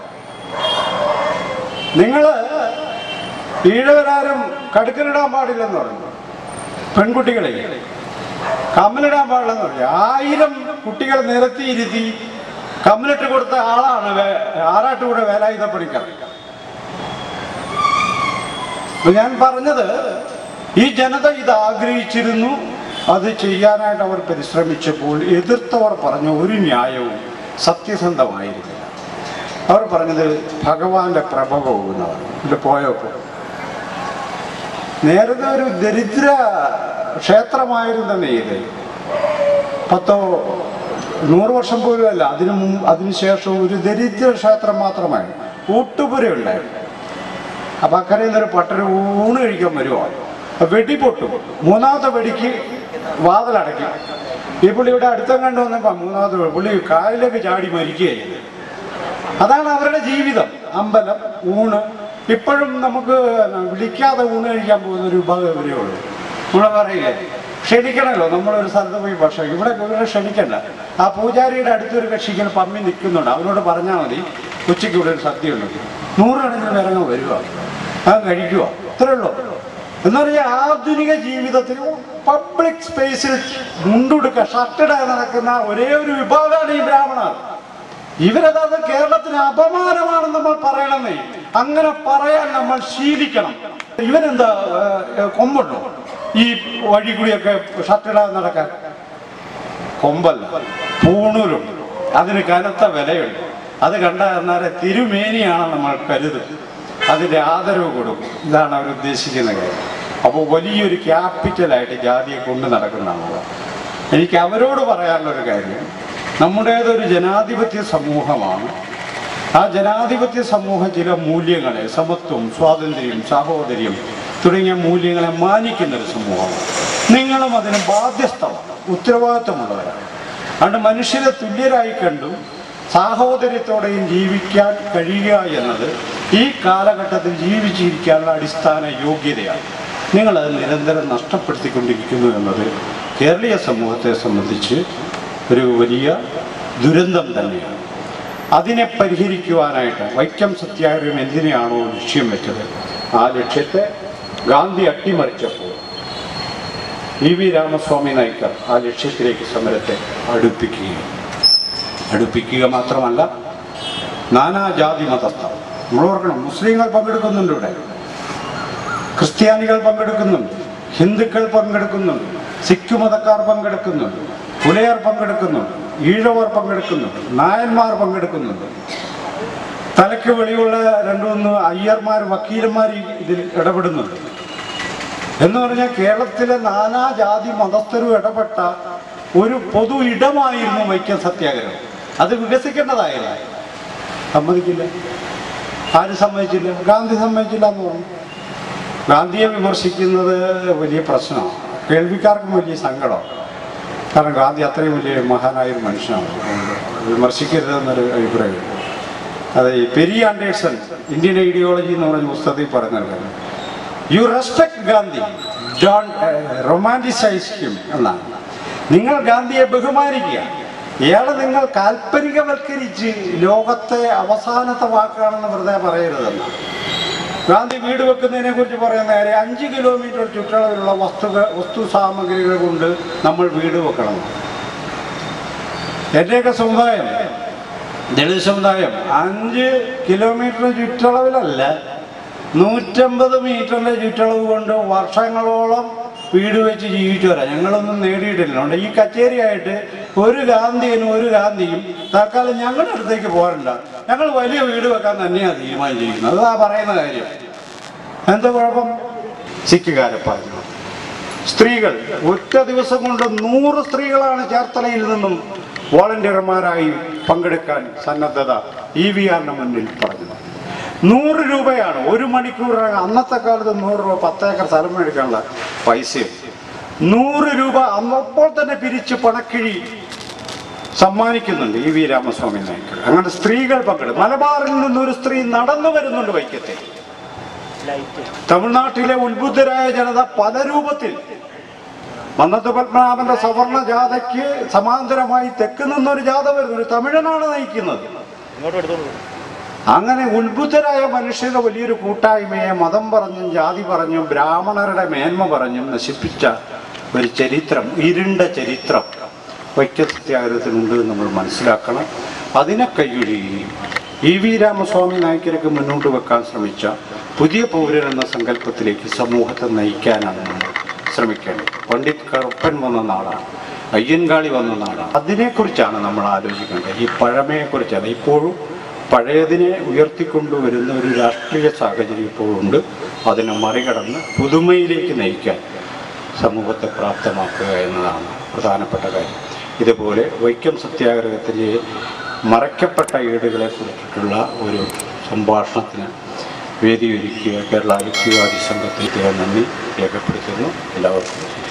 നിങ്ങള് ഈഴവരാരും കടുക്കലിടാൻ പാടില്ലെന്ന് പറഞ്ഞു, പെൺകുട്ടികളെ കമ്മലിടാൻ പാടില്ലെന്ന് പറഞ്ഞു. 1000 കുട്ടികളെ നിരത്തിയിരുത്തി കമ്മലിട്ട് കൊടുത്ത ആളാണ് ആറാട്ടുകൂടെ വേലായുധ പണിക്കർ. ഞാൻ പറഞ്ഞത്, ഈ ജനത ഇത് ആഗ്രഹിച്ചിരുന്നു. അത് ചെയ്യാനായിട്ട് അവർ പരിശ്രമിച്ചപ്പോൾ എതിർത്തവർ പറഞ്ഞ ഒരു ന്യായവും സത്യസന്ധമായിരുന്നില്ല. അവർ പറഞ്ഞത് ഭഗവാന്റെ പ്രഭ പോകുന്നതാണ്. ഇത് പോയപ്പോൾ നേരത്തെ ഒരു ദരിദ്ര ക്ഷേത്രമായിരുന്നെന്നേ ഇത്. 10-100 വർഷം പോലും അല്ല, അതിനുശേഷം ഒരു ദരിദ്ര ക്ഷേത്രം മാത്രമായി ഊട്ടുപുര ഉണ്ടായിരുന്നു. അപ്പം അക്കരയിൽ നിന്നൊരു പട്ടര് ഊണ് കഴിക്കാൻ വരുമോ, വെടി പൊട്ടും. 3ാമത്തെ വെടിക്ക് വാതിലടയ്ക്കും. ഈ പുള്ളി ഇവിടെ അടുത്തം കണ്ടു വന്നപ്പോൾ 3ാമത്തെ പുള്ളി കായലിലേക്ക് ചാടി മരിക്കുകയായിരുന്നു. അതാണ് അവരുടെ ജീവിതം. അമ്പലം, ഊണ്. ഇപ്പോഴും നമുക്ക് വിളിക്കാതെ ഊണ് കഴിക്കാൻ പോകുന്ന ഒരു വിഭാഗം ഇവരേ ഉള്ളൂ. നമ്മൾ പറയില്ലേ, ക്ഷണിക്കണമല്ലോ നമ്മളൊരു സ്ഥലത്ത് പോയി ഭക്ഷണം. ഇവിടെ ക്ഷണിക്കണ്ട. ആ പൂജാരിയുടെ അടുത്തൊരു കക്ഷികൾ പമ്മി നിൽക്കുന്നുണ്ട്, അവനോട് പറഞ്ഞാൽ മതി ഉച്ചയ്ക്ക് ഇവിടെ ഒരു സദ്യ ഉണ്ട്, 100 കണക്കിന് വിറങ്ങ് വരിക, അത് കഴിക്കുക, ഇത്രേ ഉള്ളൂ. എന്ന് പറഞ്ഞാൽ ആധുനിക ജീവിതത്തിൽ പബ്ലിക് സ്പേസിൽ മുണ്ടുടുക്കുക, ഷർട്ടിടാൻ നടക്കുന്ന ഒരേ ഒരു വിഭാഗമാണ് ഈ ബ്രാഹ്മണർ. ഇവരത് കേരളത്തിന് അപമാനമാണെന്ന് നമ്മൾ പറയണമെന്നേ. അങ്ങനെ പറയാൻ നമ്മൾ ശീലിക്കണം. ഇവരെന്താ കൊമ്പുണ്ടോ ഈ വഴി കൂടിയൊക്കെ ഷർട്ടിടാൻ നടക്കാൻ? കൊമ്പല്ല, പൂണൂലുണ്ട്. അതിന് കനത്ത വിലയുണ്ട്. അത് കണ്ടാൽ തിരുമേനിയാണ് നമ്മൾ കരുതും, അതിൻ്റെ ആദരവ് കൊടുക്കും. ഇതാണ് അവർ ഉദ്ദേശിക്കുന്ന കാര്യം. അപ്പോൾ വലിയൊരു ക്യാപിറ്റലായിട്ട് ജാതിയെ കൊണ്ട് നടക്കുന്നതാണ്. എനിക്ക് അവരോട് പറയാനുള്ളൊരു കാര്യം, നമ്മുടേതൊരു ജനാധിപത്യ സമൂഹമാണ്. ആ ജനാധിപത്യ സമൂഹം ചില മൂല്യങ്ങളെ, സമത്വം, സ്വാതന്ത്ര്യം, സാഹോദര്യം തുടങ്ങിയ മൂല്യങ്ങളെ മാനിക്കുന്നൊരു സമൂഹമാണ്. നിങ്ങളും അതിന് ബാധ്യസ്ഥമാണ്, ഉത്തരവാദിത്വമുള്ളവരാണ്. അതുകൊണ്ട് മനുഷ്യരെ തുല്യരായി കണ്ടും സാഹോദര്യത്തോടെയും ജീവിക്കാൻ കഴിയുക എന്നത് ഈ കാലഘട്ടത്തിൽ ജീവിച്ചിരിക്കാനുള്ള അടിസ്ഥാന യോഗ്യതയാണ്. നിങ്ങളത് നിരന്തരം നഷ്ടപ്പെടുത്തിക്കൊണ്ടിരിക്കുന്നു എന്നത് കേരളീയ സമൂഹത്തെ സംബന്ധിച്ച് ഒരു വലിയ ദുരന്തം തന്നെയാണ്. അതിനെ പരിഹരിക്കുവാനായിട്ട് വൈക്കം സത്യാഗ്രഹം എന്തിനെയാണോ ലക്ഷ്യം വെച്ചത്, ആ ലക്ഷ്യത്തെ ഗാന്ധി അട്ടിമറിച്ചപ്പോൾ EV രാമസ്വാമി നായ്ക്കർ ആ ലക്ഷ്യത്തിലേക്ക് സമരത്തെ അടുപ്പിക്കുക മാത്രമല്ല, നാനാജാതി മതസ്ഥർ, നമ്മൾ ഓർക്കണം, മുസ്ലിങ്ങൾ പങ്കെടുക്കുന്നുണ്ട്, ഇവിടെ ക്രിസ്ത്യാനികൾ പങ്കെടുക്കുന്നുണ്ട്, ഹിന്ദുക്കൾ പങ്കെടുക്കുന്നുണ്ട്, സിഖ് മതക്കാർ പങ്കെടുക്കുന്നുണ്ട്, പുലയർ പങ്കെടുക്കുന്നുണ്ട്, ഈഴവർ പങ്കെടുക്കുന്നുണ്ട്, നായന്മാർ പങ്കെടുക്കുന്നുണ്ട്, തലയ്ക്ക് വെളിയുള്ള 2-3 അയ്യർമാർ, വക്കീലന്മാർ ഇതിൽ ഇടപെടുന്നുണ്ട്. എന്ന് പറഞ്ഞാൽ കേരളത്തിലെ നാനാജാതി മതസ്ഥരും ഇടപെട്ട ഒരു പൊതു ഇടമായിരുന്നു വൈക്കം സത്യാഗ്രഹം. അത് വികസിക്കേണ്ടതായില്ല. സമ്മതിക്കില്ല. ആരും സമ്മതിച്ചില്ല. ഗാന്ധി സമ്മതിച്ചില്ല എന്ന് പറഞ്ഞു. ഗാന്ധിയെ വിമർശിക്കുന്നത് വലിയ പ്രശ്നമാണ്, കേൾവിക്കാർക്കും വലിയ സങ്കടമാണ്. കാരണം ഗാന്ധി അത്രയും വലിയ മഹാനായൊരു മനുഷ്യനാണ്, വിമർശിക്കരുതെന്നൊരു അഭിപ്രായം. അതെ, പെരി ആൻഡേഴ്സൺ ഇന്ത്യൻ ഐഡിയോളജി എന്ന് പറഞ്ഞ പുസ്തകത്തിൽ പറയുന്നത്, you respect Gandhi, don't romanticize him എന്നാണ്. നിങ്ങൾ ഗാന്ധിയെ ബഹുമാനിക്കുക, ഇയാളെ നിങ്ങൾ കാൽപ്പനികവൽക്കരിച്ച് ലോകത്തെ അവസാനത്തെ വാക്കാണെന്ന് വെറുതെ പറയരുതെന്ന്. ഗാന്ധി വീട് വെക്കുന്നതിനെ കുറിച്ച് പറയുന്ന കാര്യം 5 കിലോമീറ്റർ ചുറ്റളവിലുള്ള വസ്തു സാമഗ്രികൾ കൊണ്ട് നമ്മൾ വീട് വെക്കണം. എൻ്റെയൊക്കെ സമുദായം, ദളിത് സമുദായം 5 കിലോമീറ്റർ ചുറ്റളവിലല്ല, 150 മീറ്ററിൻ്റെ ചുറ്റളവ് കൊണ്ട് വർഷങ്ങളോളം വീട് വെച്ച് ജീവിച്ചു വരാം. ഞങ്ങളൊന്നും നേടിയിട്ടില്ല. അതുകൊണ്ട് ഈ കച്ചേരിയായിട്ട് ഒരു ഗാന്ധിയും തൽക്കാലം ഞങ്ങളുടെ അടുത്തേക്ക് പോരണ്ട, ഞങ്ങൾ വലിയ വീട് വെക്കാൻ തന്നെയാണ് തീരുമാനിച്ചിരിക്കുന്നത്. അതാ പറയുന്ന കാര്യം. എന്താ കുഴപ്പം? സിഖുകാരെ പറഞ്ഞു, സ്ത്രീകൾ ഒറ്റ ദിവസം കൊണ്ട് 100 സ്ത്രീകളാണ് ചേർത്തലയിൽ നിന്നും വോളണ്ടിയർമാരായി പങ്കെടുക്കാൻ സന്നദ്ധത EVRന് മുന്നിൽ പറഞ്ഞത്. 100 രൂപയാണ് 1 മണിക്കൂർ. അന്നത്തെ കാലത്ത് 100 രൂപ 10 ഏക്കർ സ്ഥലം മേടിക്കാനുള്ള പൈസയും 100 രൂപ അന്നപ്പോൾ തന്നെ പിരിച്ച് പണക്കിഴി സമ്മാനിക്കുന്നുണ്ട് EV രാമസ്വാമി നായ്ക്കർ. അങ്ങനെ സ്ത്രീകൾ പങ്കെടുക്കും. മലബാറിൽ നിന്നൊരു സ്ത്രീ നടന്നു വരുന്നുണ്ട് വൈക്കത്തെ. തമിഴ്നാട്ടിലെ ഉത്ബുദ്ധരായ ജനത പല രൂപത്തിൽ മന്നത്ത് പത്മനാഭന്റെ സവർണ ജാഥയ്ക്ക് സമാന്തരമായി തെക്ക് നിന്നൊരു ജാഥ വരുന്നു. ഒരു തമിഴനാണ് നയിക്കുന്നത്. അങ്ങനെ ഉത്ബുദ്ധരായ മനുഷ്യരുടെ വലിയൊരു കൂട്ടായ്മയെ മതം പറഞ്ഞും ജാതി പറഞ്ഞും ബ്രാഹ്മണരുടെ മേന്മ പറഞ്ഞും നശിപ്പിച്ച ഒരു ചരിത്രം, ഇരുണ്ട ചരിത്രം വൈക്കം സത്യാഗ്രഹത്തിനുണ്ട് എന്ന് നമ്മൾ മനസ്സിലാക്കണം. അതിനെ കൈയൊഴിയുകയും EV രാമസ്വാമി നായ്ക്കർക്ക് മുന്നോട്ട് വെക്കാൻ ശ്രമിച്ച പുതിയ പൗരൻ എന്ന സങ്കല്പത്തിലേക്ക് സമൂഹത്തെ നയിക്കാനാണ് നമ്മൾ ശ്രമിക്കേണ്ടത്. പണ്ഡിറ്റ് കറുപ്പൻ വന്ന നാടാണ്, അയ്യൻകാളി വന്ന നാടാണ്. അതിനെക്കുറിച്ചാണ് നമ്മൾ ആലോചിക്കേണ്ടത്. ഈ പഴമയെക്കുറിച്ചാണ്. ഇപ്പോഴും പഴയതിനെ ഉയർത്തിക്കൊണ്ടുവരുന്ന ഒരു രാഷ്ട്രീയ സാഹചര്യം ഇപ്പോഴുണ്ട്. അതിനെ മറികടന്ന് പുതുമയിലേക്ക് നയിക്കാൻ സമൂഹത്തെ പ്രാപ്തമാക്കുക എന്നതാണ് പ്രധാനപ്പെട്ട കാര്യം. ഇതുപോലെ വൈക്കം സത്യാഗ്രഹത്തിലെ മറയ്ക്കപ്പെട്ട ഏടുകളെ കുറിച്ചിട്ടുള്ള ഒരു സംഭാഷണത്തിന് വേദിയൊരുക്കിയ കേരള യുക്തിവാദി സംഘത്തിന് നന്ദി രേഖപ്പെടുത്തുന്നു. എല്ലാവർക്കും